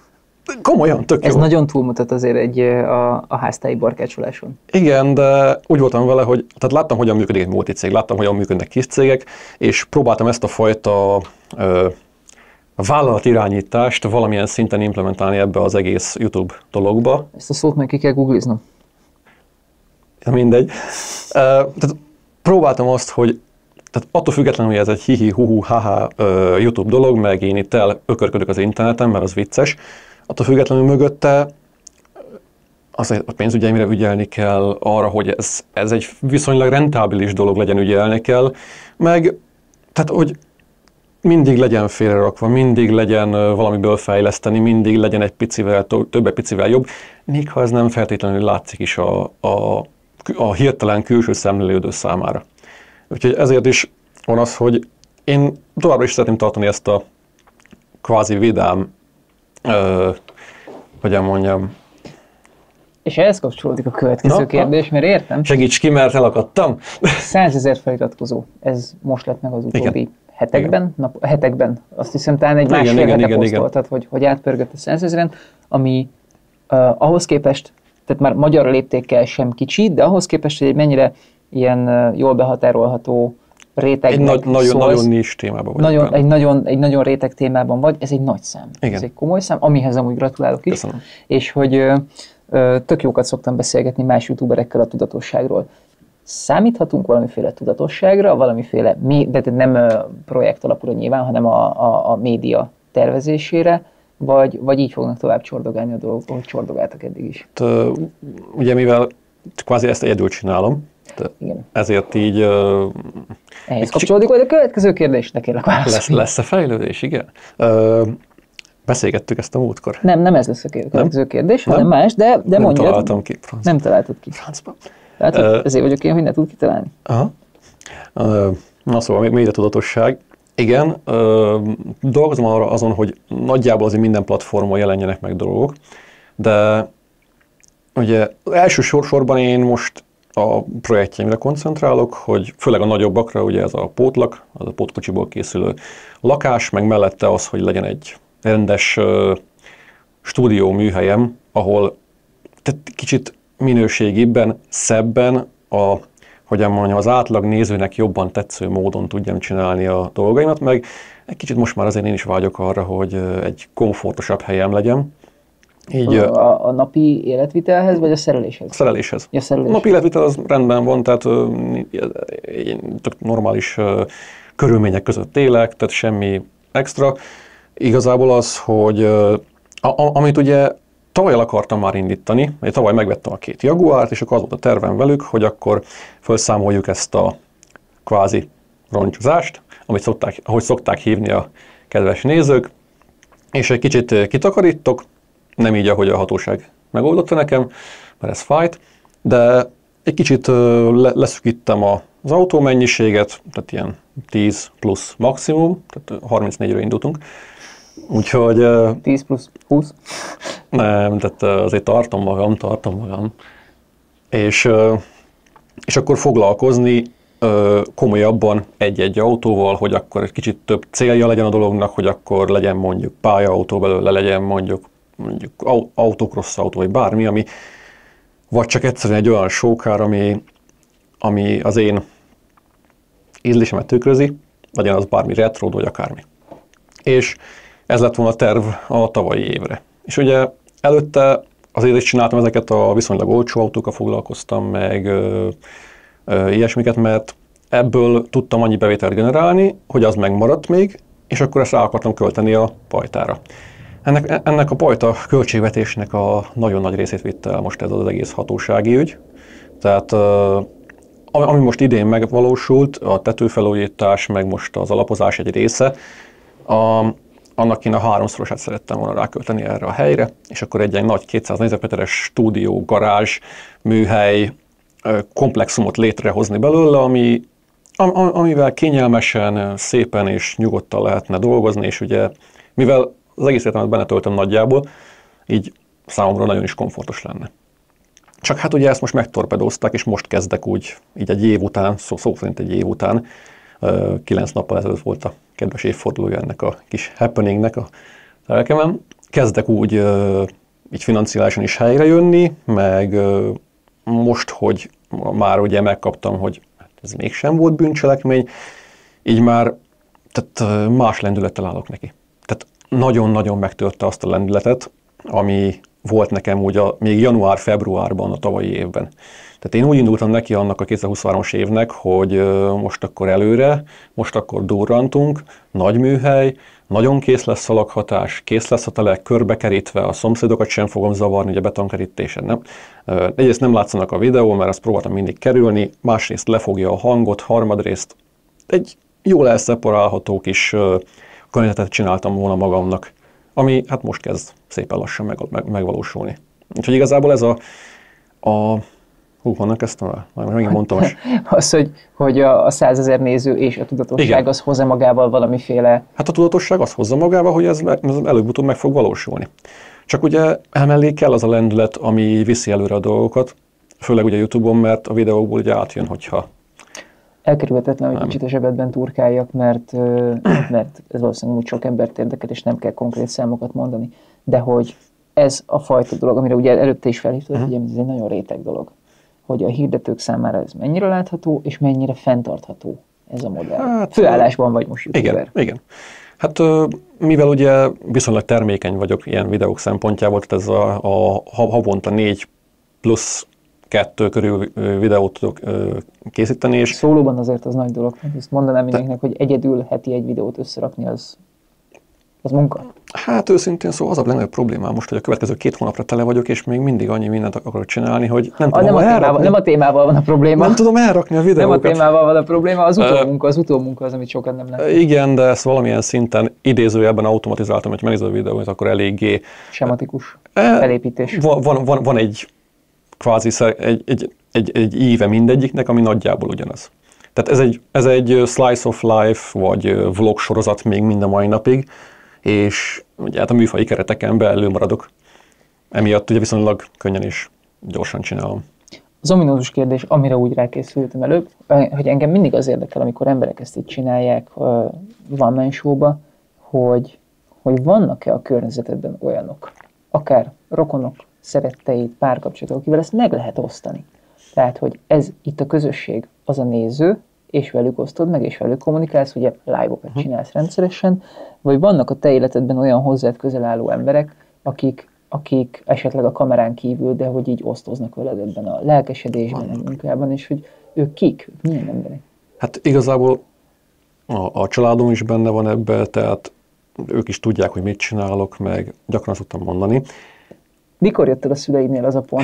komolyan, tök Ez jó. nagyon túlmutat azért a háztáji barkácsoláson. Igen, de úgy voltam vele, hogy tehát láttam, hogyan működik egy multicég, láttam, hogyan működnek kis cégek, és próbáltam ezt a fajta vállalatirányítást valamilyen szinten implementálni ebbe az egész YouTube dologba. Ezt a szót meg ki kell googliznom. Mindegy. Tehát próbáltam azt, hogy tehát attól függetlenül, hogy ez egy hihi, huhu, haha YouTube dolog, meg én itt elökörködök az interneten, mert az vicces, attól függetlenül mögötte azért a pénzügyeimre ügyelni kell, arra, hogy ez egy viszonylag rentábilis dolog legyen, ügyelni kell, meg tehát, hogy mindig legyen félrerakva, mindig legyen valamiből fejleszteni, mindig legyen egy picivel, több picivel jobb, még ha ez nem feltétlenül látszik is a hirtelen külső szemlélődő számára. Úgyhogy ezért is van az, hogy én továbbra is szeretném tartani ezt a kvázi vidám, hogyan mondjam. És ehhez kapcsolódik a következő kérdés, mert értem. Segíts ki, mert elakadtam. 100 000 feliratkozó, ez most lett meg az utóbbi hetekben. Azt hiszem, talán egy másfél hete posztoltad, hogy átpörgött a 100 000-en, ami ahhoz képest, tehát már magyar léptékkel sem kicsi, de ahhoz képest, hogy egy mennyire ilyen jól behatárolható rétegnek nagyon nis témában vagy. Egy nagyon réteg témában vagy, ez egy nagy szám. Igen. Ez egy komoly szám, amihez amúgy gratulálok is. Köszönöm. És hogy tök jókat szoktam beszélgetni más youtuberekkel a tudatosságról. Számíthatunk valamiféle tudatosságra, valamiféle, de nem projekt alapúra nyilván, hanem a média tervezésére, vagy így fognak tovább csordogálni a dolgok, ahogy csordogáltak eddig is? Ugye mivel kvázi ezt egyedül csinálom, igen. Ezért így... Ehhez kapcsolódik majd a következő kérdés, de kérlek válaszolj. Lesz-e fejlődés, igen? Beszélgettük ezt a múltkor. Nem ez lesz a következő kérdés, hanem más, de nem mondjad. Nem találtam ki. Nem találtad ki. Francba. Ezért vagyok én, hogy ne tud kitalálni. Aha. Na szóval média tudatosság. Igen, dolgozom azon, hogy nagyjából azért minden platformon jelenjenek meg dolgok, de ugye első sorban én most a projektjeimre koncentrálok, hogy főleg a nagyobbakra, ugye ez a pótlak, az a pótkocsiból készülő lakás, meg mellette az, hogy legyen egy rendes stúdió műhelyem, ahol kicsit minőségibben, szebben, hogyan mondjam, az átlag nézőnek jobban tetsző módon tudjam csinálni a dolgaimat, meg egy kicsit most már azért én is vágyok arra, hogy egy komfortosabb helyem legyen. Így, a napi életvitelhez, vagy a szereléshez? A szereléshez. Ja, szerelés. A napi életvitel az rendben van, tehát tök normális körülmények között élek, tehát semmi extra. Igazából az, hogy amit ugye tavaly el akartam már indítani, mert tavaly megvettem a 2 Jaguárt, és akkor az volt a tervem velük, hogy akkor felszámoljuk ezt a kvázi roncsozást, ahogy szokták hívni a kedves nézők, és egy kicsit kitakarítok, nem így, ahogy a hatóság megoldotta nekem, mert ez fájt, de egy kicsit leszűkítem az autó mennyiséget, tehát ilyen 10 plusz maximum, tehát 34-ről indultunk. Úgyhogy... 10 plusz 20? Nem, tehát azért tartom magam. És akkor foglalkozni komolyabban egy-egy autóval, hogy akkor egy kicsit több célja legyen a dolognak, hogy akkor legyen mondjuk pályautó belőle, legyen mondjuk autocross autó, vagy bármi, ami vagy csak egyszerűen egy olyan sókár, ami az én ízlésemet tükrözi, legyen az bármi retro, vagy akármi. És ez lett volna a terv a tavalyi évre. És ugye előtte azért is csináltam ezeket a viszonylag olcsó autókkal foglalkoztam, meg ilyesmiket, mert ebből tudtam annyi bevételt generálni, hogy az megmaradt még, és akkor ezt rá akartam költeni a pajtára. Ennek a pajta költségvetésnek a nagyon nagy részét vitte el most ez az egész hatósági ügy. Tehát ami most idén megvalósult, a tetőfelújítás, meg most az alapozás egy része, annak én a 3-szorosát szerettem volna rákölteni erre a helyre, és akkor egy nagy 200 négyzetméteres stúdió, garázs, műhely, komplexumot létrehozni belőle, amivel kényelmesen, szépen és nyugodtan lehetne dolgozni, és ugye, mivel az egész életemet benne töltöm nagyjából, így számomra nagyon is komfortos lenne. Csak hát ugye ezt most megtorpedózták, és most kezdek úgy, így egy év után, szó szerint egy év után, 9 nappal ezelőtt volt a kedves évfordulója ennek a kis happeningnek a lelkemen, kezdek úgy így financiálisan is helyre jönni, meg most, hogy már ugye megkaptam, hogy ez mégsem volt bűncselekmény, így már tehát más lendülettel állok neki. Tehát nagyon-nagyon megtörte azt a lendületet, ami volt nekem úgy még január-februárban a tavalyi évben. Tehát én úgy indultam neki annak a 2023-as évnek, hogy most akkor előre, most akkor durrantunk, nagy műhely, nagyon kész lesz a lakhatás, kész lesz a telek, körbekerítve, a szomszédokat sem fogom zavarni, ugye betonkerítésen. Nem. Egyrészt nem látszanak a videó, mert azt próbáltam mindig kerülni, másrészt lefogja a hangot, harmadrészt egy jól elszeparálható kis környezetet csináltam volna magamnak, ami hát most kezd szépen lassan megvalósulni. Úgyhogy igazából ez honnan kezdtem el? Már megint mondtam. Az, hogy a 100 000 néző és a tudatosság igen. Az hozza magával valamiféle... Hát a tudatosság az hozza magával, hogy ez előbb-utóbb meg fog valósulni. Csak ugye emellé kell az a lendület, ami viszi előre a dolgokat, főleg ugye YouTube-on, mert a videókból ugye átjön, hogyha... Elkerülhetetlen, hogy kicsit a zsebedben turkáljak, mert ez valószínűleg úgy sok embert érdekel, és nem kell konkrét számokat mondani. De hogy ez a fajta dolog, amire ugye előtte is felhívtad, hogy ez egy nagyon réteg dolog. Hogy a hirdetők számára ez mennyire látható, és mennyire fenntartható ez a modell. Hát, főállásban vagy most youtuber. Igen. Hát mivel ugye viszonylag termékeny vagyok ilyen videók szempontjából, tehát ez a havonta 4 plusz 2 körül videót tudok készíteni. És szólóban azért az nagy dolog. Ezt mondanám mindenkinek, hogy egyedül heti egy videót összerakni, az munka. Hát őszintén szóval az a legnagyobb problémám most, hogy a következő 2 hónapra tele vagyok, és még mindig annyi mindent akarok csinálni, hogy nem tudom nem a témával van a probléma. Nem tudom elrakni a videókat. Nem a témával van a probléma, az utómunka az, amit sokan nem látnak. Igen, de ezt valamilyen szinten idézőjelben automatizáltam, hogy megnézed a videót, akkor eléggé... Sematikus felépítés. Van egy kvázi egy íve mindegyiknek, ami nagyjából ugyanaz. Tehát ez egy slice of life, vagy vlog sorozat még mind a mai napig, és ugye hát a műfaji kereteken belül maradok. Emiatt ugye viszonylag könnyen és gyorsan csinálom. Az ominózus kérdés, amire úgy rákészültem előbb, hogy engem mindig az érdekel, amikor emberek ezt így csinálják one-man show-ba, hogy vannak-e a környezetedben olyanok, akár rokonok, szeretteid, párkapcsolatok, akivel ezt meg lehet osztani. Tehát, hogy ez itt a közösség, az a néző, és velük osztod meg, és velük kommunikálsz, ugye live-okat csinálsz rendszeresen, vagy vannak a te életedben olyan hozzád közel álló emberek, akik esetleg a kamerán kívül, de hogy így osztoznak veled ebben a lelkesedésben, a munkában, és hogy ők kik, milyen emberek? Hát igazából a családom is benne van ebben, tehát ők is tudják, hogy mit csinálok, meg gyakran szoktam mondani. Mikor jött el a szüleidnél az a pont,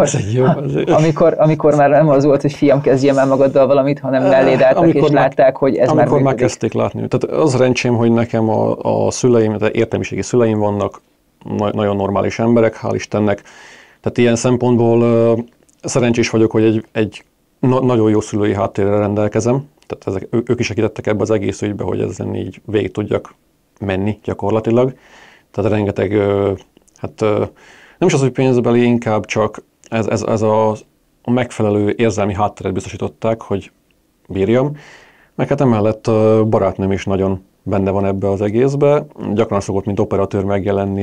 amikor már nem az volt, hogy fiam, kezdjem el magaddal valamit, hanem melléd álltak és látták, hogy ez már működik? Amikor már kezdték látni. Tehát az szerencsém, hogy nekem a szüleim, tehát értelmiségi szüleim vannak, nagyon normális emberek, hál' Istennek. Tehát ilyen szempontból szerencsés vagyok, hogy egy nagyon jó szülői háttérrel rendelkezem. Tehát ők is segítettek ebbe az egész ügybe, hogy ezen így végig tudjak menni gyakorlatilag. Tehát rengeteg, nem is az, hogy pénzbeli, inkább csak ez a megfelelő érzelmi hátteret biztosították, hogy bírjam. Meg hát emellett a barátnőm is nagyon benne van ebbe az egészbe. Gyakran szokott, mint operatőr megjelenni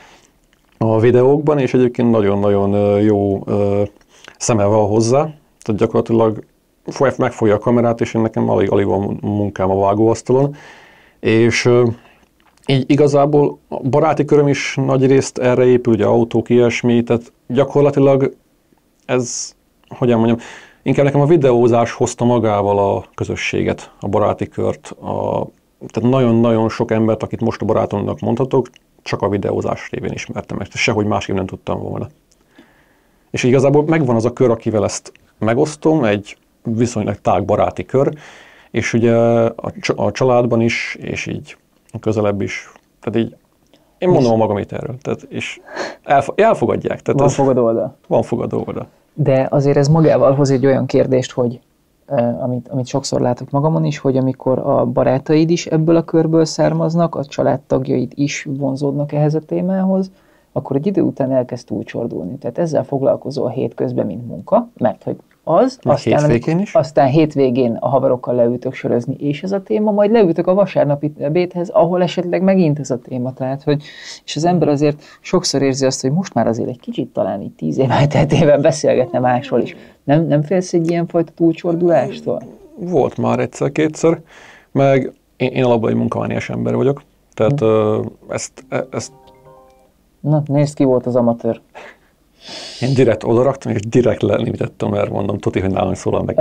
a videókban, és egyébként nagyon-nagyon jó szeme van hozzá. Tehát gyakorlatilag megfogja a kamerát, és én nekem alig van munkám a vágóasztalon. És így igazából a baráti köröm is nagy részt erre épül, ugye autók, ilyesmi, tehát gyakorlatilag ez, hogyan mondjam, inkább nekem a videózás hozta magával a közösséget, a baráti kört, tehát nagyon-nagyon sok embert, akit most a barátomnak mondhatok, csak a videózás révén ismertem meg, sehogy másképp nem tudtam volna. És igazából megvan az a kör, akivel ezt megosztom, egy viszonylag tág baráti kör, és ugye a családban is, és így közelebb is. Tehát így én mondom magamét erről, tehát, és elfogadják. Tehát van fogadó oldal. Van fogadó oldal. De azért ez magával hoz egy olyan kérdést, hogy amit sokszor látok magamon is, hogy amikor a barátaid is ebből a körből származnak, a családtagjaid is vonzódnak ehhez a témához, akkor egy idő után elkezd túlcsordulni. Tehát ezzel foglalkozol hétközben, mint munka, mert hogy Az, hétvégén is. Aztán hétvégén a haverokkal leültök sörözni, és ez a téma, majd leültök a vasárnapi ebédhez, ahol esetleg megint ez a téma. Tehát, hogy, és az ember azért sokszor érzi azt, hogy most már azért egy kicsit talán így 10 év elteltével beszélgetne másról is. Nem félsz egy ilyenfajta túlcsordulástól? Volt már egyszer-kétszer, meg én alapban egy munkamániás ember vagyok, tehát ezt... Na, nézd ki volt az amatőr. Én direkt odaraktam, és direkt lenémítettem, mert mondom, tuti, hogy nálam szólal meg.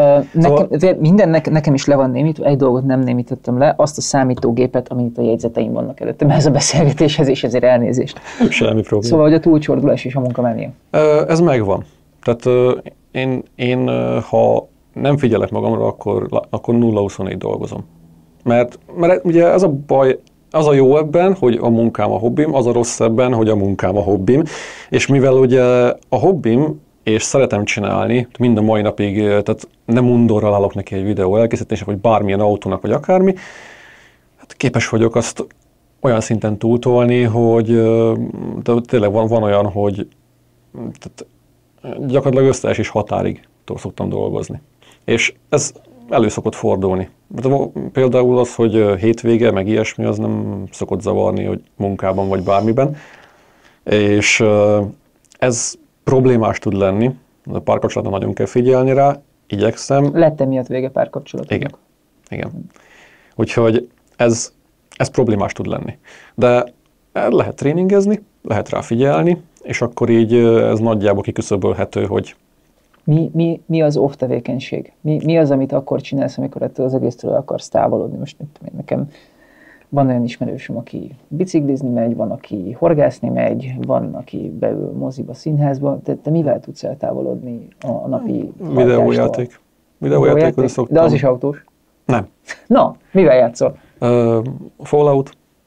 Nekem is le van némítva, egy dolgot nem némítettem le, azt a számítógépet, amit a jegyzeteim vannak előttem ez a beszélgetéshez, és ezért elnézést. Semmi probléma. Szóval, hogy a túlcsordulás és a munkamánia. Ez megvan. Tehát én ha nem figyelek magamra, akkor 0-24 dolgozom. Mert ugye ez a baj, az a jó ebben, hogy a munkám a hobbim, az a rossz ebben, hogy a munkám a hobbim, és mivel ugye a hobbim, és szeretem csinálni, mind a mai napig, tehát nem undorral állok neki egy videó elkészítése, vagy bármilyen autónak, vagy akármi, hát képes vagyok azt olyan szinten túltolni, hogy tényleg van olyan, hogy tehát gyakorlatilag összeesés határig szoktam dolgozni. És ez elő szokott fordulni. Például az, hogy hétvége, meg ilyesmi, az nem szokott zavarni, hogy munkában vagy bármiben. És ez problémás tud lenni. A párkapcsolatban nagyon kell figyelni rá, igyekszem. Lett emiatt vége párkapcsolatoknak? Igen. Úgyhogy ez problémás tud lenni. De lehet tréningezni, lehet rá figyelni, és akkor így ez nagyjából kiküszöbölhető, hogy Mi az off tevékenység? Mi az, amit akkor csinálsz, amikor ettől az egésztől akarsz távolodni? Most nekem van olyan ismerősöm, aki biciklizni megy, van, aki horgászni megy, van, aki beül moziba, színházba. Te mivel tudsz eltávolodni a napi videójáték. Videójátékot szoktam. De az is autós? Nem. Na, mivel játszol? Fallout.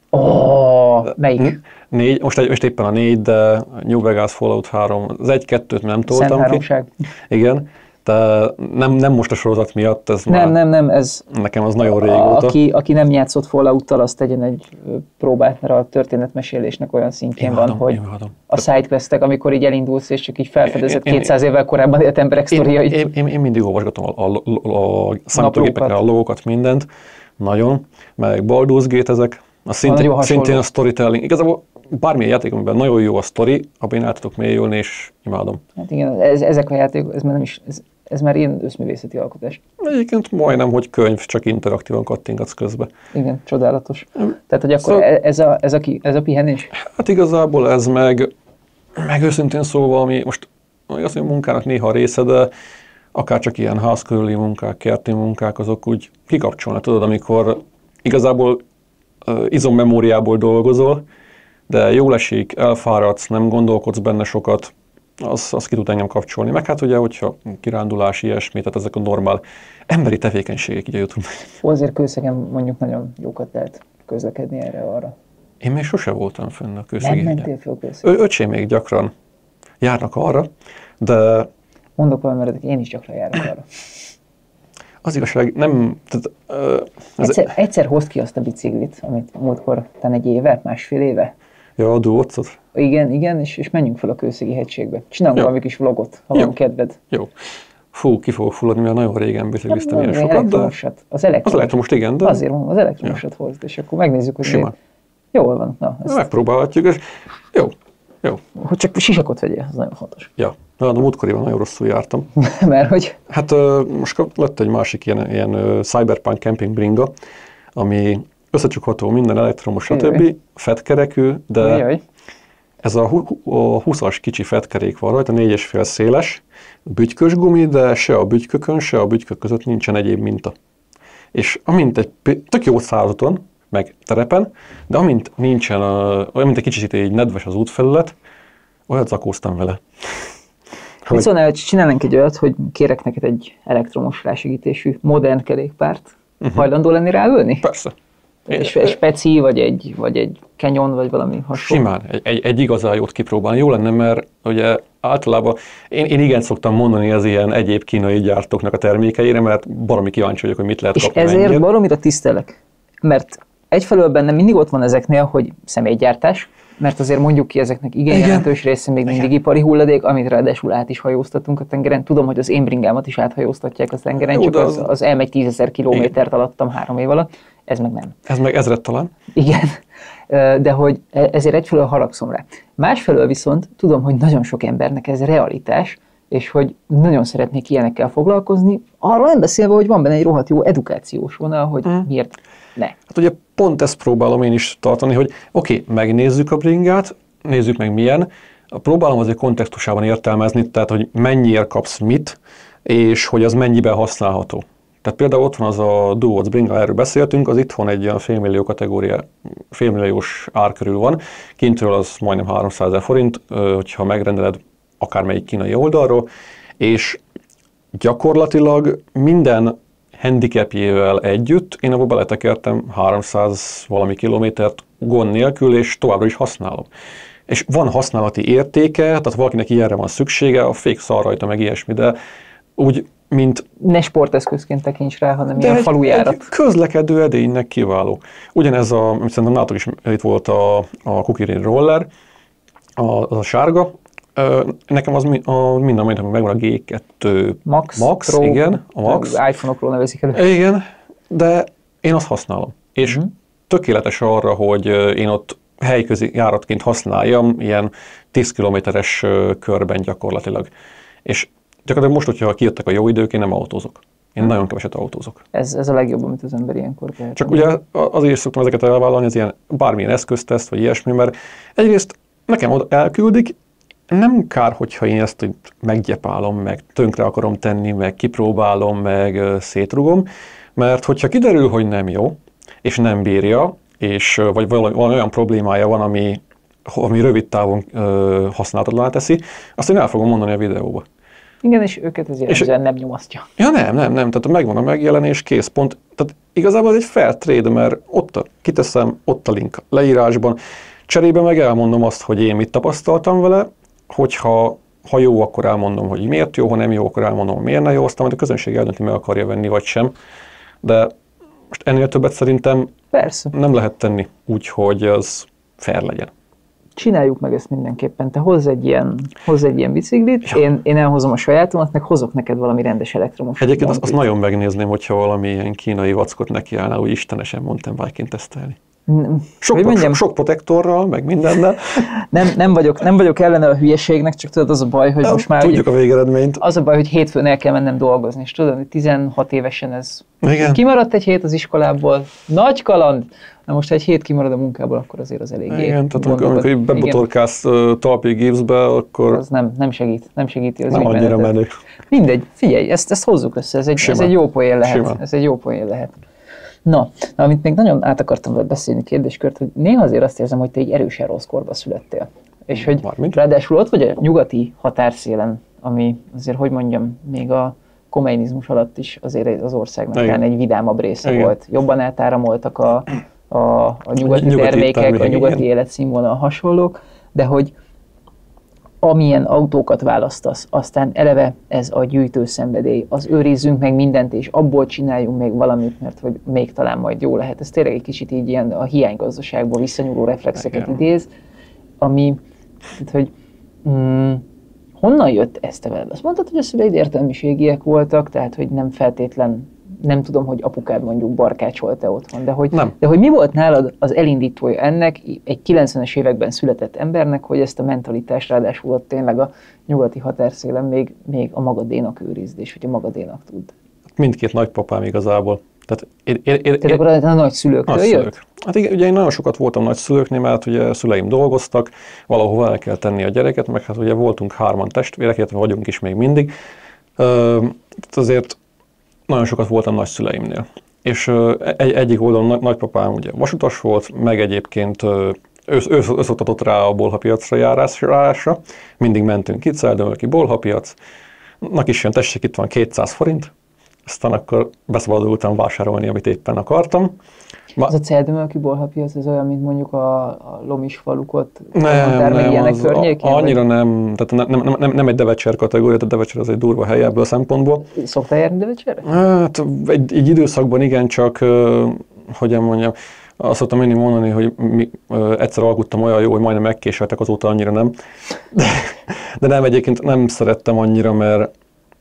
Melyik? 4, most éppen a 4, de New Vegas, Fallout 3, az 1-2-t nem toltam ki. Igen, de nem most a sorozat miatt, ez nem, ez nekem az nagyon régóta. Aki nem játszott Fallout-tal, az tegyen egy próbát, mert a történetmesélésnek olyan szintjén van, hogy a sidequestek, amikor így elindulsz, és csak így felfedezett 200 évvel korábban élt emberek sztoriait. Én mindig olvasgatom a számítógépekre a logokat, mindent, nagyon, meg Baldur's Gate ezek, szintén a storytelling. Igazából bármilyen játék, amiben nagyon jó a sztori, abban én el tudok mélyülni, és imádom. Hát igen, ezek a játékok, ez már ilyen összművészeti alkotás. Egyébként majdnem, hogy könyv, csak interaktívan kattingatsz közbe. Igen, csodálatos. Tehát, hogy akkor ez a pihenés? Hát igazából ez meg őszintén szóval, ami most azt mondja, a munkának néha része, de akár csak ilyen ház körüli munkák, kerti munkák, azok úgy kikapcsolnak, tudod, amikor igazából izommemóriából dolgozol, de jól esik, elfáradsz, nem gondolkodsz benne sokat, az ki tud engem kapcsolni. Meg hát ugye, hogyha kirándulás, ilyesmi, tehát ezek a normál emberi tevékenységek, így jutunk. Azért Kőszegen mondjuk nagyon jókat lehet közlekedni erre-arra. Én még sose voltam fenn a Kőszegi hegyen. Nem mentél föl Kőszegen? Öcsém még gyakran járnak arra, de... Mondok valamit, én is gyakran járok arra. Az igazság, nem... Egyszer hozd ki azt a biciklit, amit múltkor, talán egy éve, másfél éve. Ja, a duócot? Igen, és menjünk fel a Kőszegi hegységbe. Csinálunk valami kis vlogot, ha van kedved. Jó. Fú, ki fogok fulladni, mert nagyon régen bicikliztem ilyen sokat, de... Az elektromos, igen, de... Azért mondom, az elektromosat hozd, és akkor megnézzük, hogy jól van. Na, megpróbálhatjuk, és jó. Hogy csak sisakot vegyél, az nagyon fontos. Ja, de a múltkoriban nagyon rosszul jártam. Mert hogy? Hát most lett egy másik ilyen Cyberpunk camping bringa, ami összecsukható, minden elektromos, stb. Fettkerekű, de ez a 20-as kicsi fettkerék van rajta, 4,5 széles, bütykös gumi, de se a bütykökön, se a bütykök között nincsen egyéb minta. És amint egy tök jó százaton, meg terepen, de amint nincsen, amint egy kicsit így nedves az útfelület, olyat zakóztam vele. Mit szólnál, hogy csinálnánk egy olyat, hogy kérek neked egy elektromos rásegítésű modern kerékpárt, hajlandó lenni rá ülni? Persze. Egy speci, vagy egy Canyon, vagy valami hasonló? Simán, egy igazán jót kipróbálni. Jó lenne, mert ugye általában én igen szoktam mondani az ilyen egyéb kínai gyártóknak a termékeire, mert baromi kíváncsi vagyok, hogy mit lehet kapni. És ezért baromira tisztelek, mert egyfelől bennem mindig ott van ezeknél, hogy személygyártás, mert azért mondjuk ki, ezeknek igen jelentős része még mindig ipari hulladék, amit ráadásul át is hajóztatunk a tengeren. Tudom, hogy az én bringámat is áthajóztatják a tengeren, jó, csak az elmegy 10 000 kilométert alattam 3 év alatt, ez meg nem. Ez meg 1000 talán. Igen, de hogy ezért egyfelől haragszom rá. Másfelől viszont tudom, hogy nagyon sok embernek ez realitás, és hogy nagyon szeretnék ilyenekkel foglalkozni, arról nem beszélve, hogy van benne egy rohadt jó edukációs vonal, hogy miért ne. Hát ugye pont ezt próbálom én is tartani, hogy oké, megnézzük a bringát, nézzük meg milyen, próbálom azért kontextusában értelmezni, tehát hogy mennyiért kapsz mit, és hogy az mennyiben használható. Tehát például ott van az a Duoc bringa, erről beszéltünk, az itthon egy ilyen félmillió kategória, félmilliós ár körül van, kintről az majdnem 300 000 forint, hogyha megrendeled akármelyik kínai oldalról, és gyakorlatilag minden handicapjével együtt én abba beletekertem 300 valami kilométert gond nélkül, és továbbra is használom. És van használati értéke, tehát valakinek ilyenre van szüksége, a fék szar rajta, meg ilyesmi, de úgy, mint... Ne sporteszközként tekints rá, hanem ilyen falujárat. Egy közlekedő edénynek kiváló. Ugyanez amit szerintem nálatok is itt volt a Kukirin roller, az a sárga. Nekem az minden, amit megvan a G2 Max Pro, igen, a Max. iPhone-okról nevezik elő. Igen, de én azt használom. És tökéletes arra, hogy én ott helyközi járatként használjam, ilyen 10 kilométeres körben gyakorlatilag. És gyakorlatilag most, hogyha kijöttek a jó idők, én nem autózok. Én nagyon keveset autózok. Ez a legjobb, amit az ember ilyenkor tehet. Csak ugye azért is szoktam ezeket elvállalni, ez ilyen bármilyen eszközteszt, vagy ilyesmi, mert egyrészt nekem oda elküldik, nem kár, hogyha én ezt meggyepálom, meg tönkre akarom tenni, meg kipróbálom, meg szétrugom, mert hogyha kiderül, hogy nem jó, és nem bírja, és vagy valami olyan problémája van, ami rövid távon használatlanná teszi, azt én el fogom mondani a videóba. Igen, és őket ezért nem nyomasztja. Ja nem, tehát megvan a megjelenés, kész, pont. Tehát igazából ez egy fair trade, mert kiteszem, ott a link leírásban, cserébe meg elmondom azt, hogy én mit tapasztaltam vele, hogyha jó, akkor elmondom, hogy miért jó, ha nem jó, akkor elmondom, hogy miért ne jó, aztán majd a közönség eldönti, meg akarja venni, vagy sem. De most ennél többet szerintem nem lehet tenni úgy, hogy az fair legyen. Csináljuk meg ezt mindenképpen. Te hozz egy ilyen biciklit, ja. én elhozom a sajátomat, meg hozok neked valami rendes elektromos. Egyébként azt nagyon megnézném, hogyha valami ilyen kínai vackot nekiállnál, úgy istenesen mountain bike-ként tesztelni. Sok protektorral, meg mindennel. Nem vagyok ellene a hülyeségnek, csak tudod, az a baj, hogy most már... Tudjuk a végeredményt. Az a baj, hogy hétfőn el kell mennem dolgozni, és tudod, hogy 16 évesen ez... Igen. Kimaradt egy hét az iskolából, nagy kaland! Na most, ha egy hét kimarad a munkából, akkor azért az eléggé... Igen, tehát amikor bebotorkálsz talpig gipszbe, akkor... Az nem segíti az nem annyira menő. Mindegy, figyelj, ezt hozzuk össze, ez egy jó poén lehet. Ez egy jó poén lehet. Na, amit még nagyon át akartam veled beszélni kérdéskört, hogy néha azért azt érzem, hogy te egy erősen rossz korba születtél. És hogy ráadásul ott vagy a nyugati határszélen, ami azért, hogy mondjam, még a kommunizmus alatt is azért az országnak talán egy vidámabb része volt. Jobban eltáramoltak a nyugati termékek, a nyugati életszínvonal hasonlók, de hogy amilyen autókat választasz, aztán eleve ez a gyűjtőszenvedély, az őrizzünk meg mindent, és abból csináljunk még valamit, mert hogy még talán majd jó lehet. Ez tényleg egy kicsit így ilyen a hiánygazdaságból visszanyúló reflexeket idéz, ami, tehát, hogy honnan jött ezt te veled? Azt mondtad, hogy a szüleid értelmiségiek voltak, tehát hogy nem feltétlen, nem tudom, hogy apukád mondjuk barkácsolt-e otthon, de hogy mi volt nálad az elindítója ennek, egy 90-es években született embernek, hogy ezt a mentalitást ráadásul ott tényleg a nyugati határszélen még a magadénak őrizd, és hogy a magadénak tudd. Mindkét nagypapám igazából. Tehát akkor a nagyszülőktől jött? Hát igen, ugye én nagyon sokat voltam nagyszülőknél, mert ugye szüleim dolgoztak, valahova el kell tenni a gyereket, meg hát ugye voltunk 3 testvérek, illetve vagyunk is még mindig. Azért nagyon sokat voltam nagyszüleimnél. És egyik oldalon nagypapám ugye vasutas volt, meg egyébként ő szoktatott rá a bolhapiacra járásra. Mindig mentünk ki, Celldömölki bolhapiac. Is jön, tessék, itt van 200 forint. Aztán akkor beszabadultam vásárolni, amit éppen akartam. Az a Celldömölki bolhapiac, ez olyan, mint mondjuk a Lomis falukot, meg ilyenek környékén? Annyira nem, tehát nem egy Devecser kategória, tehát Devecser az egy durva hely ebből a szempontból. Szoktál járni Devecserre? Hát egy időszakban igen, csak hogyan mondjam, Azt szoktam mindig mondani, hogy egyszer alkuttam olyan jó, hogy majdnem megkéseltek, azóta annyira nem. De nem, egyébként nem szerettem annyira, mert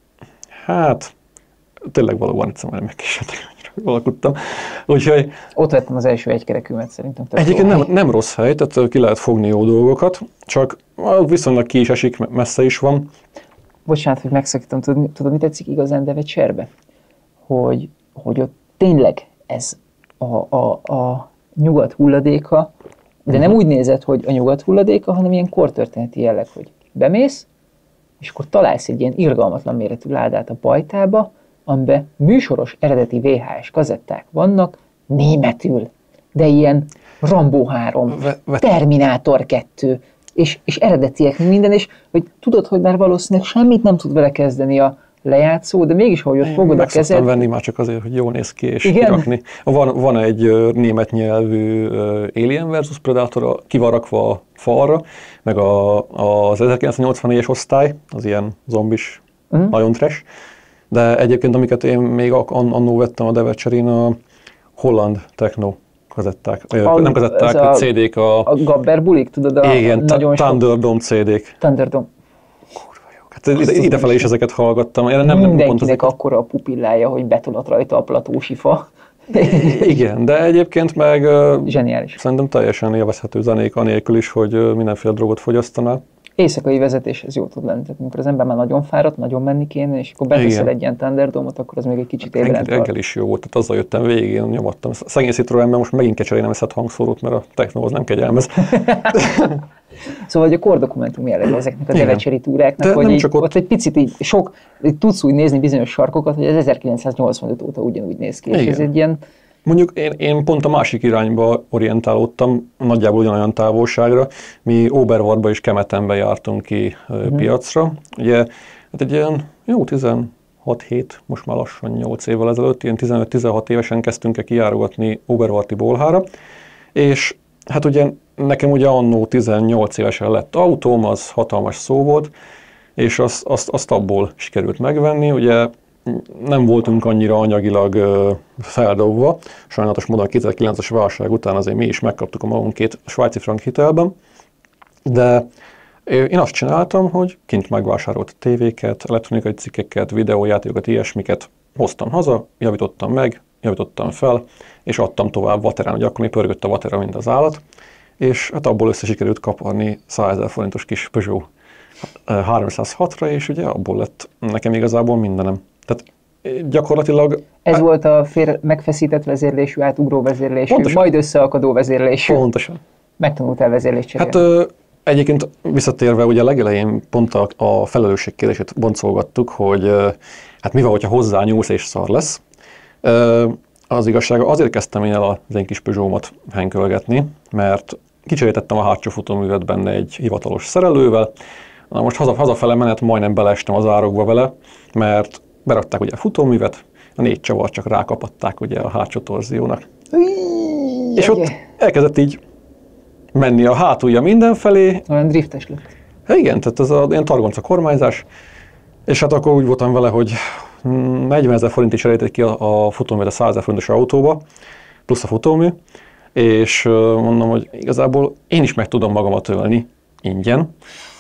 hát tényleg valóban egyszer majdnem megkéseltek, annyira alkuttam. Úgyhogy... Ott vettem az első egykerekűmet szerintem. Egyébként nem rossz hely, tehát ki lehet fogni jó dolgokat, csak viszonylag ki is esik, messze is van. Bocsánat, hogy megszakítom, tudod, mi tetszik igazán Devecserbe? Hogy ott tényleg ez a nyugat hulladéka, de nem úgy nézett, hogy a nyugat hulladéka, hanem ilyen kortörténeti jelleg, hogy bemész, és akkor találsz egy ilyen irgalmatlan méretű ládát a pajtába, amiben műsoros eredeti VHS kazetták vannak, németül, de ilyen Rambo 3, Terminátor 2, és eredetiek minden, és hogy tudod, hogy már valószínűleg semmit nem tud vele kezdeni a lejátszó, de mégis, ahogy ott fogod a kezed... venni már csak azért, hogy jól néz ki, és igen? Kirakni. Van egy német nyelvű Alien vs. Predator ki van rakva a falra, meg az 1984-es osztály, az ilyen zombis, nagyon trash. De egyébként, amiket én még annó vettem a Devecserén, a holland techno kazetták, nem kazetták, CD-k. A Gabber bulik, tudod? Igen, nagyon Thunderdome CD-k. Thunderdome. Hát idefele is ezeket hallgattam. Mindenkinek akkora a pupillája, hogy betoladt rajta a platósifa. Igen, de egyébként meg zseniális. Szerintem teljesen élvezhető zenék anélkül is, hogy mindenféle drogot fogyasztanál. Éjszakai vezetéshez jó tud lenni. Tehát amikor az ember már nagyon fáradt, nagyon menni kéne, és akkor beteszel egy ilyen Thunderdome-ot, akkor az még egy kicsit ébredent. Reggel is jó volt, tehát azzal jöttem végig, én nyomattam. Szegény Citroenben most megint kecserélnem ezt hangszórót, mert a techno az nem kegyelmez. Szóval, hogy a kordokumentum jelleg ezeknek a Devecseri túráknak, hogy így, ott egy picit így tudsz úgy nézni bizonyos sarkokat, hogy ez 1985 óta ugyanúgy néz ki. És ez egy ilyen... Mondjuk én pont a másik irányba orientálódtam, nagyjából ugyanolyan távolságra. Mi Oberwartba és Kemetenbe jártunk ki piacra. Ugye, hát egy ilyen jó 16 hét, most már lassan 8 évvel ezelőtt, ilyen 15-16 évesen kezdtünk el kijárogatni Oberwarti Bolhára, és hát ugye nekem ugye annó 18 évesen lett autóm, az hatalmas szó volt, és azt abból sikerült megvenni, ugye nem voltunk annyira anyagilag feldobva, sajnálatos módon a 2009-es válság után azért mi is megkaptuk a magunkét svájci frank hitelben, de én azt csináltam, hogy kint megvásárolt tévéket, elektronikai cikkeket, videójátékokat, ilyesmiket hoztam haza, javítottam meg, javítottam fel, és adtam tovább Vaterán, hogy akkor mi pörgött a Vatera, mint az állat, és hát abból össze sikerült kaparni 100 000 forintos kis Peugeot 306-ra, és ugye abból lett nekem igazából mindenem. Tehát gyakorlatilag... Ez volt a megfeszített vezérlésű, átugró vezérlésű, pontosan. Majd összeakadó vezérlésű. Pontosan. Megtanultál vezérlést cserélni. Hát egyébként visszatérve, ugye a legelején pont a felelősség kérdését boncolgattuk, hogy hát mi van, hogyha hozzányúlsz és szar lesz. Az igazság, azért kezdtem én el az én kis Peugeot-mat henkölgetni, mert kicseréltettem a hátsó futóművet benne egy hivatalos szerelővel. Na most hazafele menet majdnem beleestem az árokba vele, mert berakták ugye a futóművet, a 4 csavart csak rákapatták ugye a hátsó torziónak. És ott elkezdett így menni a hátulja mindenfelé. Olyan driftes lett. Hát igen, tehát ez a ilyen targonca kormányzás. És hát akkor úgy voltam vele, hogy 40 000 forint is cserélték ki a futóművet a 100 000 forintos autóba, plusz a futómű, és mondom, hogy igazából én is meg tudom magamat ölni ingyen.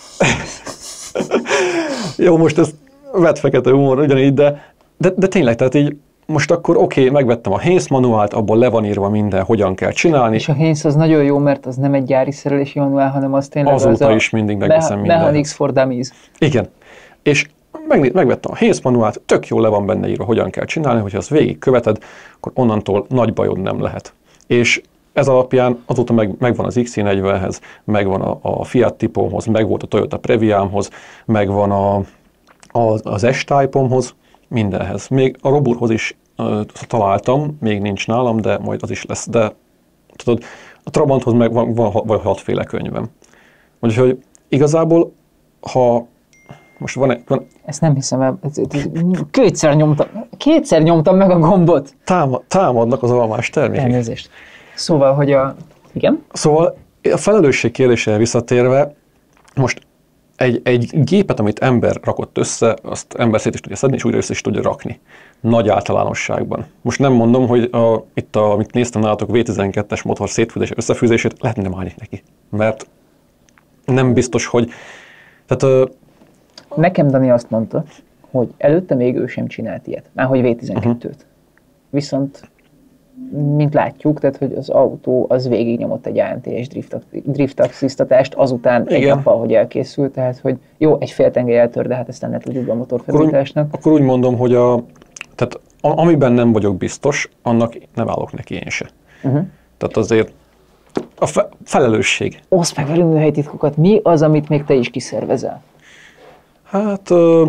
Jó, most ez vett fekete humor ugyanígy, de tényleg, tehát így most akkor oké, megvettem a Haynes manuált, abból le van írva minden, hogyan kell csinálni. És a Haynes az nagyon jó, mert az nem egy gyári szerelési manuál, hanem az tényleg azóta is mindig megveszem minden. Mechanics for Dummies. Igen, és megvettem a Haynes manuált, tök jól le van benne írva, hogyan kell csinálni, hogyha azt végigköveted, akkor onnantól nagy bajod nem lehet. És ez alapján azóta megvan az XC40-hez, megvan a Fiat Tipomhoz, megvolt a Toyota Previámhoz, megvan az S-Type-omhoz, mindenhez. Még a Roburhoz is találtam, még nincs nálam, de majd az is lesz. De tudod, a Trabanthoz meg van 6 féle könyvem. Úgyhogy igazából, ha most van... Ezt nem hiszem el. Kétszer nyomtam meg a gombot. Támadnak az almás termékek. Elnézést. Szóval, hogy igen? Szóval a felelősség kérdésére visszatérve, most egy gépet, amit ember rakott össze, azt ember szét is tudja szedni, és újra össze is tudja rakni. Nagy általánosságban. Most nem mondom, hogy amit néztem nálatok, V12-es motor szétfűzés összefűzését lehet nem állni neki. Mert nem biztos, hogy... Tehát, nekem Dani azt mondta, hogy előtte még ő sem csinált ilyet. Már hogy V12-t. Viszont, mint látjuk, tehát, hogy az autó az végignyomott egy AMTS drift asszisztatást azután egy nappal, hogy elkészült, tehát, hogy jó, egy fél tengely eltör, de hát ezt ne tudjuk be a motorfelújításnak. Akkor úgy mondom, hogy tehát amiben nem vagyok biztos, annak nem állok neki én se. Tehát azért a felelősség. Oszd meg velünk műhelytitkokat, mi az, amit még te is kiszervezel? Hát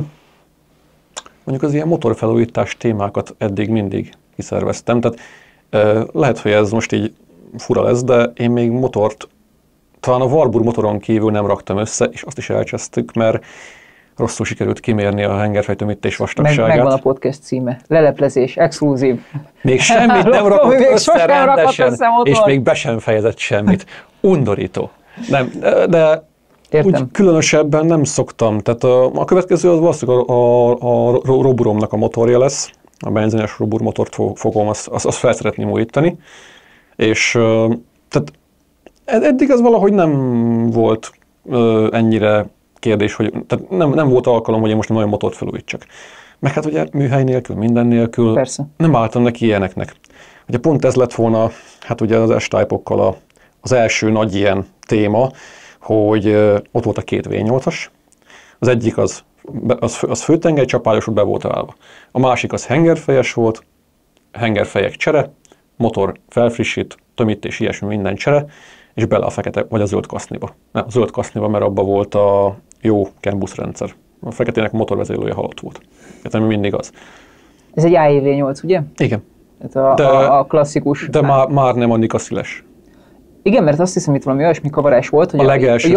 mondjuk az ilyen motorfelújítás témákat eddig mindig kiszerveztem, tehát lehet, hogy ez most így fura lesz, de én még motort, talán a Warburg motoron kívül nem raktam össze, és azt is elcsesztük, mert rosszul sikerült kimérni a hengerfejtömítés vastagságát. Megvan a podcast címe. Leleplezés, exkluzív. Még semmit nem rakott össze rendesen, és még be sem fejezett semmit. Undorító. Nem, de úgy különösebben nem szoktam. Tehát a következő az valószínűleg a Roburomnak a motorja lesz. A benzines Robur motort fogom, azt fel szeretném újítani. És tehát eddig ez valahogy nem volt ennyire kérdés, hogy tehát nem volt alkalom, hogy én most nagyon motort felújítsak. Meg hát ugye műhely nélkül, minden nélkül persze. Nem álltam neki ilyeneknek. Ugye pont ez lett volna, hát ugye az S-Type-okkal az első nagy ilyen téma, hogy ott volt a két V8-as, az egyik az főtengelycsapályos, be volt állva. A másik az hengerfejes volt, hengerfejek csere, motor felfrissít, tömítés, ilyesmi minden csere, és bele a fekete vagy a zöld kaszniba. Nem, a zöld kaszniba, mert abban volt a jó CAN bus rendszer. A feketének a motorvezérlője halott volt. Tehát mindig az. Ez egy AEV8, ugye? Igen. A klasszikus. De már nem a Nika Széles. Igen, mert azt hiszem, itt valami olyasmi kavarás volt, hogy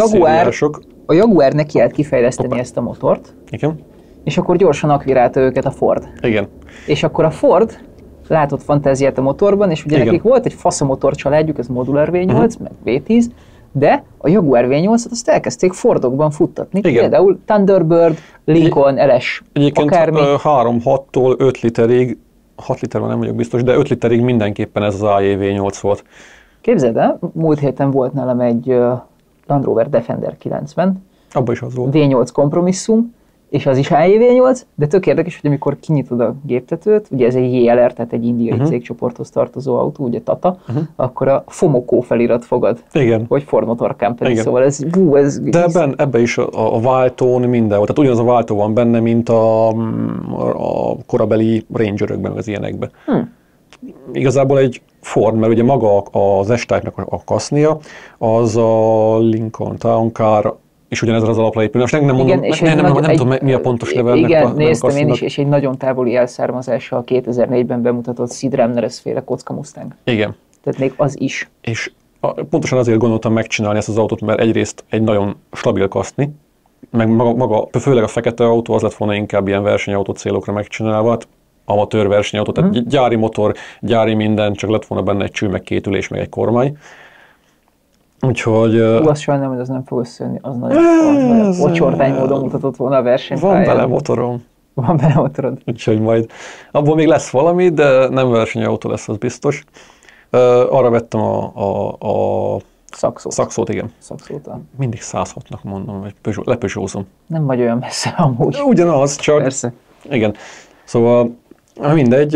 a Jaguar neki állt kifejleszteni ezt a motort. Igen. És akkor gyorsan akvirálta őket a Ford. Igen. És akkor a Ford látott fantáziát a motorban, és ugye nekik volt egy faszamotor családjuk, ez Modular V8, meg V10, de a Jaguar V8-at azt elkezdték Fordokban futtatni. Igen. Például Thunderbird, Lincoln, LS, egyébként akármi. 3-6-tól 5 literig, 6 literben nem vagyok biztos, de 5 literig mindenképpen ez az AE V8 volt. Képzeld el, múlt héten volt nálam egy Land Rover Defender 90. Abban is az volt. V8 kompromisszum, és az is AEV8, de tök érdekes, hogy amikor kinyitod a géptetőt, ugye ez egy JLR, tehát egy indiai cégcsoporthoz tartozó autó, ugye Tata, akkor a FOMOCO felirat fogad. Igen. Vagy Ford Motor Company, igen. Szóval ez... De ebben is a váltón mindenhol, tehát ugyanaz a váltó van benne, mint a korabeli Rangerökben, az ilyenekben. Igazából egy Ford, mert ugye maga az S-Type-nek a kasznia, az a Lincoln Town Car, és ugyanez az alapra épül. Most nem mondom, nem tudom, mi a pontos neve ennek. Igen, néztem én is, és egy nagyon távoli elszármazása a 2004-ben bemutatott Sid Ramneres-féle kocka Mustang. Igen. Tehát még az is. És pontosan azért gondoltam megcsinálni ezt az autót, mert egyrészt egy nagyon stabil kaszni, meg maga főleg a fekete autó az lett volna inkább ilyen versenyautó célokra megcsinálva, hát amatőr versenyautó, tehát gyári motor, gyári minden, csak lett volna benne egy cső, meg két ülés, meg egy kormány. Úgyhogy... Azt sajnálom, hogy az nem fog összejönni, az nagyon ocsordány módon mutatott volna a versenypályán. Van bele motorom. Van bele motorod. Úgyhogy majd abból még lesz valami, de nem versenyautó lesz, az biztos. Arra vettem a Saxót, igen. Saxóta. Mindig 106-nak mondom, vagy lepezsózom. Nem vagy olyan messze amúgy. Ugyanaz, csak... Persze. Igen. Szóval mindegy,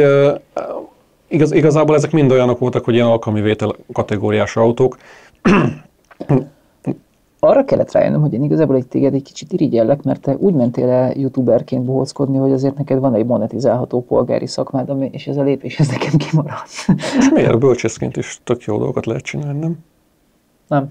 igazából ezek mind olyanok voltak, hogy ilyen alkalmi vétel kategóriás autók. Arra kellett rájönnöm, hogy én igazából téged egy kicsit irigyellek, mert te úgy mentél el youtuberként bohóckodni, hogy azért neked van egy monetizálható polgári szakmád, és ez a lépés, ez nekem kimaradt. És miért? Bölcsészként is tök jó dolgokat lehet csinálni, nem? Nem.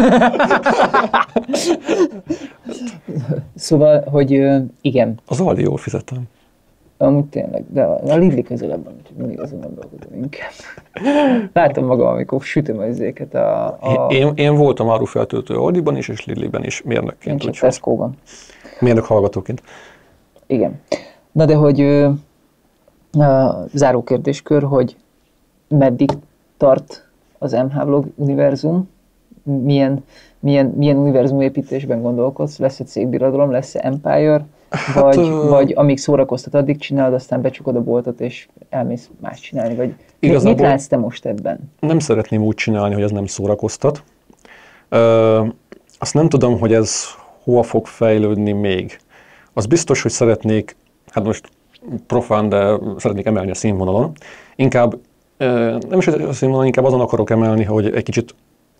Szóval, hogy igen. Az Aldi jól fizetem. Amúgy tényleg, de a Lidl közelebb van, úgyhogy mindig azon gondolkodom inkább. Látom magam, amikor sütöm az izéket Én voltam árufeltöltő Aldiban is, és Lidlben is, mérnökként. Én csak Tesco-ban. Mérnök hallgatóként. Igen. Na de hogy záró kérdéskör, hogy meddig tart az MH Vlog univerzum? milyen univerzumépítésben gondolkodsz? Lesz egy székbirodalom, lesz Empire? Vagy amíg szórakoztat, addig csinálod, aztán becsukod a boltot, és elmész más csinálni? Vagy mit látsz te most ebben? Nem szeretném úgy csinálni, hogy ez nem szórakoztat. Azt nem tudom, hogy ez hova fog fejlődni még. Az biztos, hogy szeretnék, hát most profán, de szeretnék emelni a színvonalon. Inkább, nem is a színvonalon, inkább azon akarok emelni, hogy egy kicsit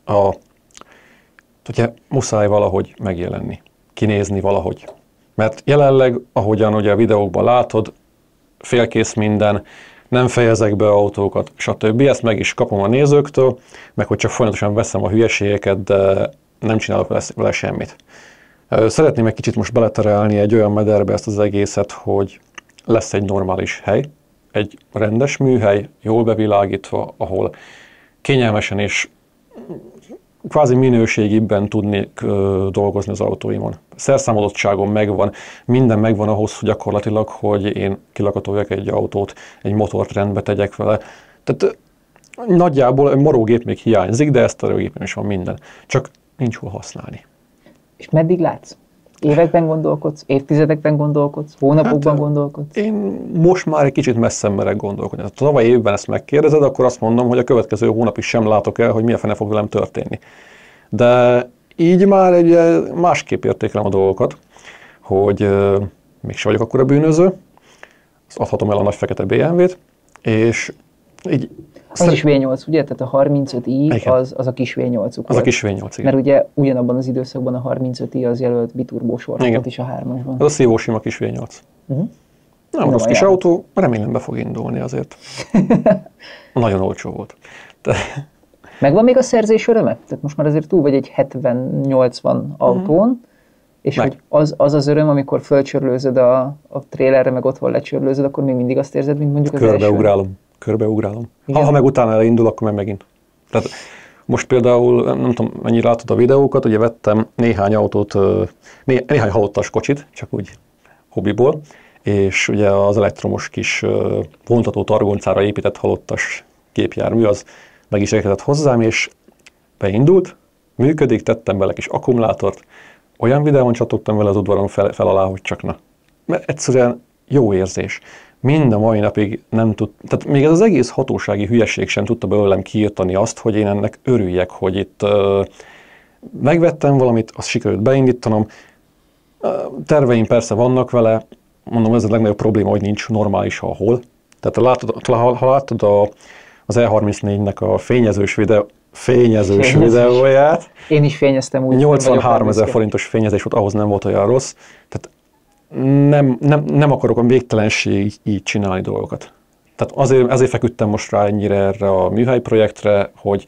ugye muszáj valahogy megjelenni, kinézni valahogy. Mert jelenleg, ahogyan ugye a videókban látod, félkész minden, nem fejezek be autókat, stb. Ezt meg is kapom a nézőktől, meg hogy csak folyamatosan veszem a hülyeségeket, de nem csinálok vele semmit. Szeretném egy kicsit most beleterelni egy olyan mederbe ezt az egészet, hogy lesz egy normális hely, egy rendes műhely, jól bevilágítva, ahol kényelmesen és kvázi minőségibben tudnék dolgozni az autóimon. Szerszámodottságom megvan, minden megvan ahhoz, hogy gyakorlatilag, hogy én kilakatoljak egy autót, egy motort rendbe tegyek vele. Tehát nagyjából egy morógép még hiányzik, de ezt a gépen is van minden. Csak nincs hol használni. És meddig látsz? Években gondolkodsz? Évtizedekben gondolkodsz? Hónapokban gondolkodsz? Én most már egy kicsit messzebb merek gondolkodni. Ha tavaly évben ezt megkérdezed, akkor azt mondom, hogy a következő hónapig sem látok el, hogy mi a fene fog velem történni. De így már egy másképp értékelem a dolgokat, hogy mégse vagyok akkora bűnöző, adhatom el a nagy fekete BMW-t, és így... Az is V8, ugye? Tehát a 35i az a kis V8-uk volt. Az a kis V8, igen. Mert ugye ugyanabban az időszakban a 35i az jelölt biturbós sortot is a 3-asban. Az a szívó sima kis V8. Nem rossz kis autó, remélem be fog indulni azért. Nagyon olcsó volt. Megvan még a szerzés öröme? Tehát most már azért túl vagy egy 70-80 autón, és hogy az öröm, amikor fölcsörlőzöd a trélerre, meg otthon lecsörlőzöd, akkor még mindig azt érzed, mint mondjuk az első? Körbeugrálom. Ha meg utána elindul, akkor meg megint. Tehát most például, nem tudom, mennyire látod a videókat, ugye vettem néhány autót, néhány halottas kocsit, csak úgy hobbiból, és ugye az elektromos kis vontató targoncára épített halottas gépjármű, az meg is érkezett hozzám, és beindult, működik, tettem bele kis akkumulátort, olyan videón csatogtam vele az udvaron fel alá, hogy csak na. Mert egyszerűen jó érzés. Mind a mai napig nem tud, tehát még ez az egész hatósági hülyeség sem tudta belőlem kiirtani azt, hogy én ennek örüljek, hogy itt megvettem valamit, azt sikerült beindítanom. Terveim persze vannak vele, mondom, ez a legnagyobb probléma, hogy nincs normális a hol. Tehát ha látod az E34-nek a fényezős videóját. Én is fényeztem úgy. 83 000 forintos fényezés volt, ahhoz nem volt olyan rossz. Tehát nem akarok a végtelenség így csinálni dolgokat. Tehát ezért feküdtem most rá ennyire erre a műhely projektre, hogy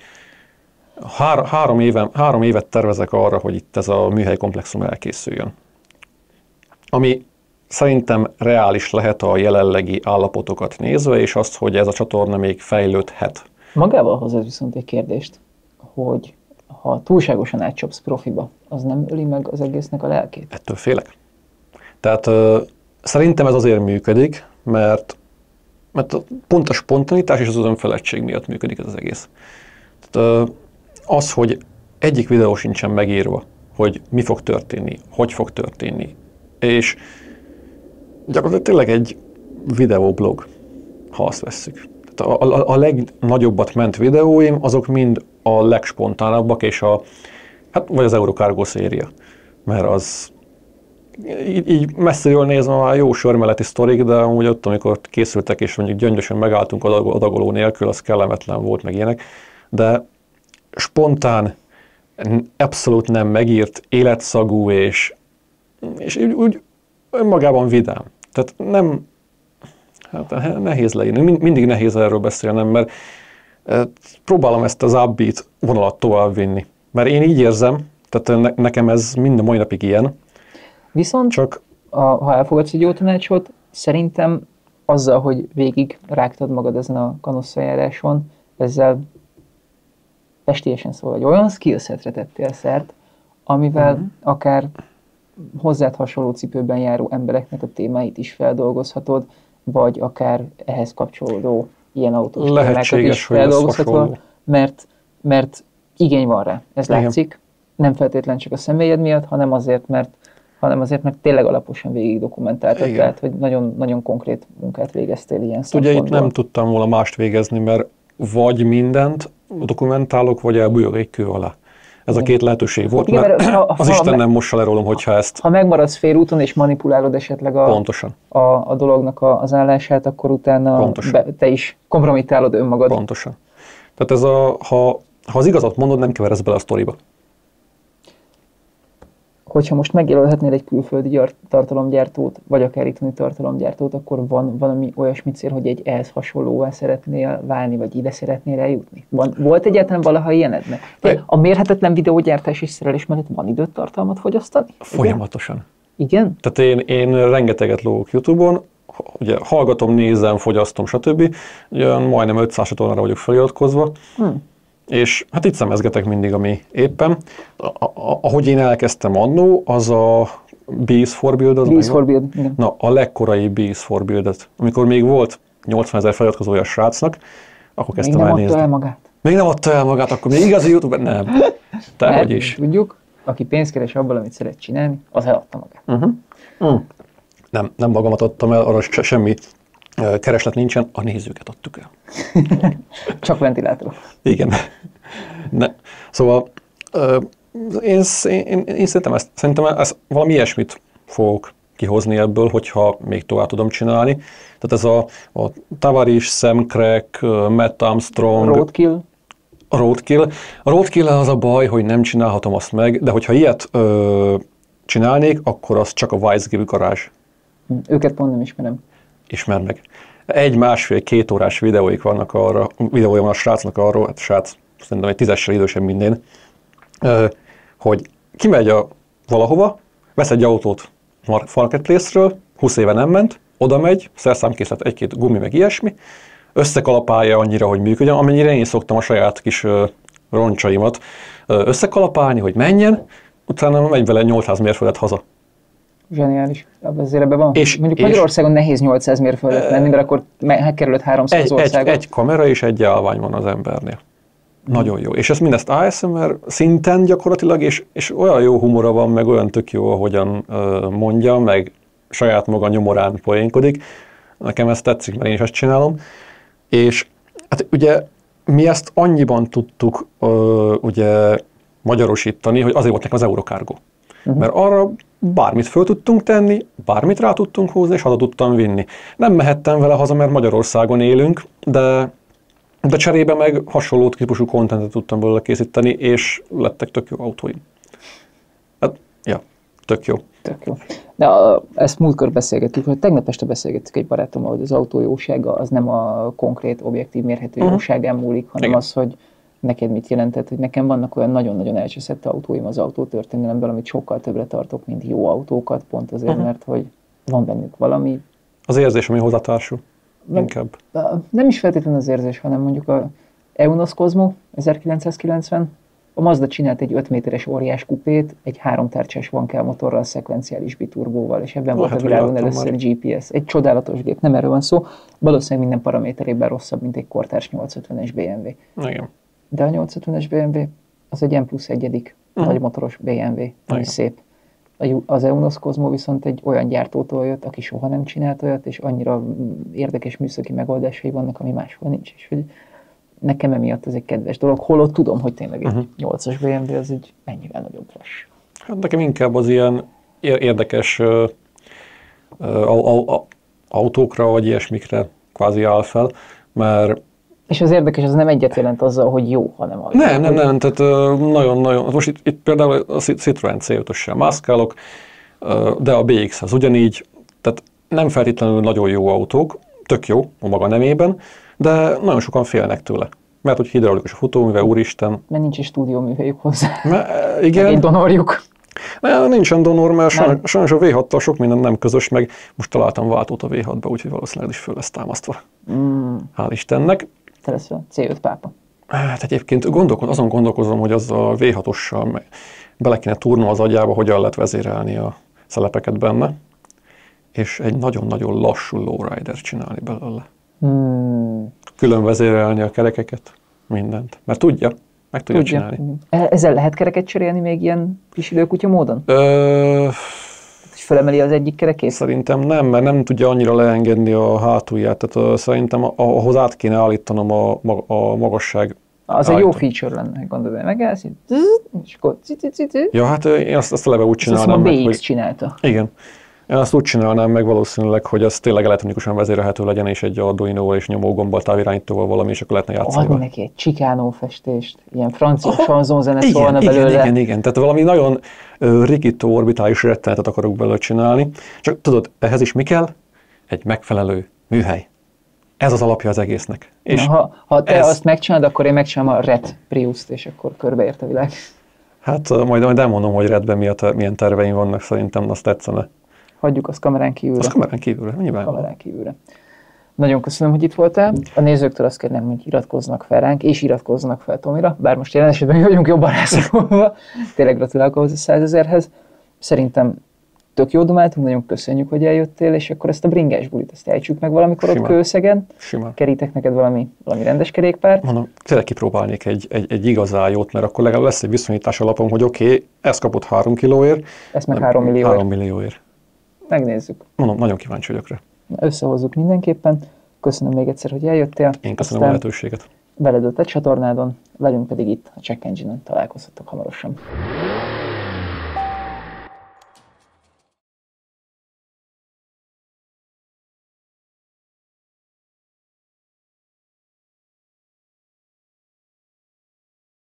3 évet tervezek arra, hogy itt ez a műhely komplexum elkészüljön. Ami szerintem reális lehet a jelenlegi állapotokat nézve, és azt, hogy ez a csatorna még fejlődhet. Magával hoz ez viszont egy kérdést, hogy ha túlságosan átcsapsz profiba, az nem öli meg az egésznek a lelkét? Ettől félek. Tehát szerintem ez azért működik, mert pont a spontanitás és az önfeledtség miatt működik ez az egész. Tehát, az, hogy egyik videó sincsen megírva, hogy mi fog történni, hogy fog történni, és gyakorlatilag tényleg egy videoblog, ha azt vesszük. Tehát a legnagyobbat ment videóim, azok mind a legspontánabbak, és vagy az Eurocargo széria, mert az így messziről nézve már jó sörmeleti sztorik, de amúgy ott, amikor készültek, és mondjuk gyöngyösen megálltunk adagoló nélkül, az kellemetlen volt, meg ilyenek, de spontán, abszolút nem megírt, életszagú, és úgy önmagában vidám. Tehát nem, nehéz leírni, mindig nehéz erről beszélnem, mert próbálom ezt az upbeat vonalat tovább vinni. Mert én így érzem, tehát nekem ez mind a mai napig ilyen. Viszont, ha elfogadsz egy jó tanácsot, szerintem azzal, hogy végig rágtad magad ezen a kanosszajáráson, ezzel festélyesen szóval egy olyan skillsetre tettél szert, amivel akár hozzád hasonló cipőben járó embereknek a témáit is feldolgozhatod, vagy akár ehhez kapcsolódó ilyen autós témákat is feldolgozhatod, mert igény van rá, ez Igen. látszik. Nem feltétlenül csak a személyed miatt, hanem azért, mert tényleg alaposan végig dokumentáltad, Igen. tehát hogy nagyon, nagyon konkrét munkát végeztél ilyen Ugye szempontból. itt nem tudtam volna mást végezni, mert vagy mindent dokumentálok, vagy elbújok egy kő alá. Ez a két lehetőség volt, Igen, mert mert az Isten nem mossa le rólam, hogyha ezt Ha megmaradsz félúton és manipulálod esetleg pontosan, a dolognak az állását, akkor utána Pontosan. te is kompromittálod önmagad. pontosan. Tehát ez ha az igazat mondod, nem keveresz bele a sztoriba. Hogyha most megjelölhetnél egy külföldi tartalomgyártót, vagy akár itthoni tartalomgyártót, akkor van valami olyasmi cél, hogy egy ehhez hasonlóvá szeretnél válni, vagy ide szeretnél eljutni? Volt egyáltalán valaha ilyened? A mérhetetlen videógyártás és szerelés mellett van időt tartalmat fogyasztani? Folyamatosan. Igen? Tehát én rengeteget lógok YouTube-on, ugye hallgatom, nézem, fogyasztom, stb. Ugye majdnem 500 csatornára vagyok feliratkozva, és hát itt szemezgetek mindig, ami éppen. Ahogy én elkezdtem annó, az a Bees for Build. Bees for Build, igen. Na, a legkorai Bees for Build-et. Amikor még volt 80 000 feliratkozója a srácnak, akkor kezdtem el nézni. Még nem adta el magát? Még nem adta el magát, akkor még igazi youtuber? Nem. Tehogy is. Tudjuk, aki pénzt keres abban, amit szeret csinálni, az eladta magát. Nem magamat adtam el, arra semmi kereslet nincsen, a nézőket adtuk el. Csak ventilátorok. Igen. Szóval én szerintem ezt valami ilyesmit fogok kihozni ebből, hogyha még tovább tudom csinálni. Tehát ez a Tavares, Sam Crack, Matt Armstrong... Roadkill. A Roadkill az a baj, hogy nem csinálhatom azt meg, de hogyha ilyet csinálnék, akkor az csak a Wise Give Garage. Őket pont nem ismerem. Ismer meg. 1,5-2 órás videóik vannak arra, videója van a srácnak arról, hát a srác szerintem egy 10-essel idősebb minden, hogy kimegy valahova, vesz egy autót Marketplace-ről, 20 éve nem ment, oda megy, szerszámkészlet, egy-két gumi, meg ilyesmi, összekalapálja annyira, hogy működjön, amennyire én szoktam a saját kis roncsaimat összekalapálni, hogy menjen, utána megy vele 800 mérföldet haza. Zseniális. Azért ebben van. És Magyarországon nehéz 800 mérföldet menni, mert akkor megkerülött 300 országot. Egy kamera és egy állvány van az embernél. Nagyon jó. És ez mindezt ASMR szinten gyakorlatilag, és olyan jó humora van, meg olyan tök jó, ahogyan mondja, meg saját maga nyomorán poénkodik. Nekem ez tetszik, mert én is ezt csinálom. És hát ugye mi ezt annyiban tudtuk ugye magyarosítani, hogy azért volt nekem az Eurocargo. Mert arra bármit föl tudtunk tenni, bármit rá tudtunk húzni, és haza tudtam vinni. Nem mehettem vele haza, mert Magyarországon élünk, de cserébe meg hasonló típusú kontentet tudtam belőle készíteni, és lettek tök jó autóim. Hát, ja, tök jó. Tök jó. De ezt múltkor beszélgettük, hogy tegnap este beszélgettük egy barátommal, hogy az autó jósága az nem a konkrét, objektív, mérhető jóságán múlik, hanem igen. az, hogy neked mit jelentett, hogy nekem vannak olyan nagyon-nagyon elcseszett autóim az autótörténelemből, amit sokkal többre tartok, mint jó autókat, pont azért, mert hogy van bennük valami. Az érzés, ami hozzátársul. Inkább. Nem is feltétlenül az érzés, hanem mondjuk a Eunos Cosmo 1990, a Mazda csinált egy 5 méteres óriás kupét, egy 3 tárcsás vankel motorral, szekvenciális biturbóval, és ebben volt a világon először GPS. Egy csodálatos gép, nem erről van szó, valószínűleg minden paraméterében rosszabb, mint egy kortárs 850-es BMW. Igen. De a 850-es BMW az egy M+1 nagy motoros BMW, ami szép. Az Eunos Cosmo viszont egy olyan gyártótól jött, aki soha nem csinált olyat, és annyira érdekes műszaki megoldásai vannak, ami máshol nincs. És hogy nekem emiatt ez egy kedves dolog, holott tudom, hogy tényleg egy 8-as BMW az egy mennyivel nagyobb lass. Hát nekem inkább az ilyen érdekes autókra, vagy ilyesmikre kvázi áll fel, mert... És az érdekes, az nem egyet jelent azzal, hogy jó, hanem az. Nem, tehát nagyon-nagyon... Most itt például a Citroen C5-össel mászkálok, de a BX az ugyanígy, tehát nem feltétlenül nagyon jó autók, tök jó a maga nemében, de nagyon sokan félnek tőle. Mert hogy hidraulikus a futóműve, úristen. Mert nincs is stúdióművejük hozzá. Igen. Egy donorjuk. Nincsen donor, mert sajnos a V6-tal sok minden nem közös, meg most találtam váltót a V6-ba, úgyhogy valószínűleg is föl lesz támasztva. Hál' Istennek. Te lesz a C5 pápa. Hát egyébként azon gondolkozom, hogy az a V6-ossal bele kéne túrnom az agyába, hogyan lehet vezérelni a szelepeket benne, és egy nagyon-nagyon lassú lowrider csinálni belőle. Külön vezérelni a kerekeket, mindent. Mert tudja, meg tudja csinálni. Ezzel lehet kereket cserélni még ilyen kis időkutya módon? Hogy felemeli az egyik kerekét? Szerintem nem, mert nem tudja annyira leengedni a hátulját, tehát szerintem ahhoz át kéne állítanom a magasság. Az egy jó feature lenne, gondolom, megállsz, és akkor Ja, hát én azt eleve úgy csinálnám meg, hogy... csinálta. Igen. Én azt úgy csinálnám meg valószínűleg, hogy az tényleg elektronikusan vezérelhető legyen, és egy Arduino-val és nyomógombbal, távirányítóval valami, és akkor lehetne játszani. Adni neki egy Chicano festést, ilyen francia chanson-zene szólna belőle. Igen. Tehát valami nagyon rigító, orbitális rettenetet akarok belőle csinálni. Csak tudod, ehhez is mi kell? Egy megfelelő műhely. Ez az alapja az egésznek. És ha te azt megcsinálod, akkor én megcsinálom a Red Prius-t, és akkor körbeért a világ. Hát majd elmondom, hogy Redben milyen terveim vannak, szerintem azt tetszene. Hagyjuk azt kamerán kívülre. Azt kamerán kívülre, nyilván. Kamerán kívülre. Nagyon köszönöm, hogy itt voltál. A nézőktől azt kérném, hogy iratkoznak fel ránk, és iratkoznak fel Tomira, bár most jelen esetben mi vagyunk jobban rászorulva. Tényleg gratulálok ahhoz a 100 000-hez. Szerintem tök jó domáltunk, nagyon köszönjük, hogy eljöttél, és akkor ezt a bringás bulit, ezt ejtsük meg valamikor ott Kőszegen. Simán. Kerítek neked valami rendes kerékpárt. Mondom, tényleg kipróbálnék egy igazán jót, mert akkor legalább lesz egy viszonyítás alapom, hogy oké, ezt kapott 3 kilóért. Ezt meg 3 millióért. 3 millióért. Megnézzük. Mondom, nagyon kíváncsi vagyok rá. Összehozzuk mindenképpen. Köszönöm még egyszer, hogy eljöttél. Én köszönöm a lehetőséget. Veled a te csatornádon, velünk pedig itt a Check Engine-on találkozhatok hamarosan.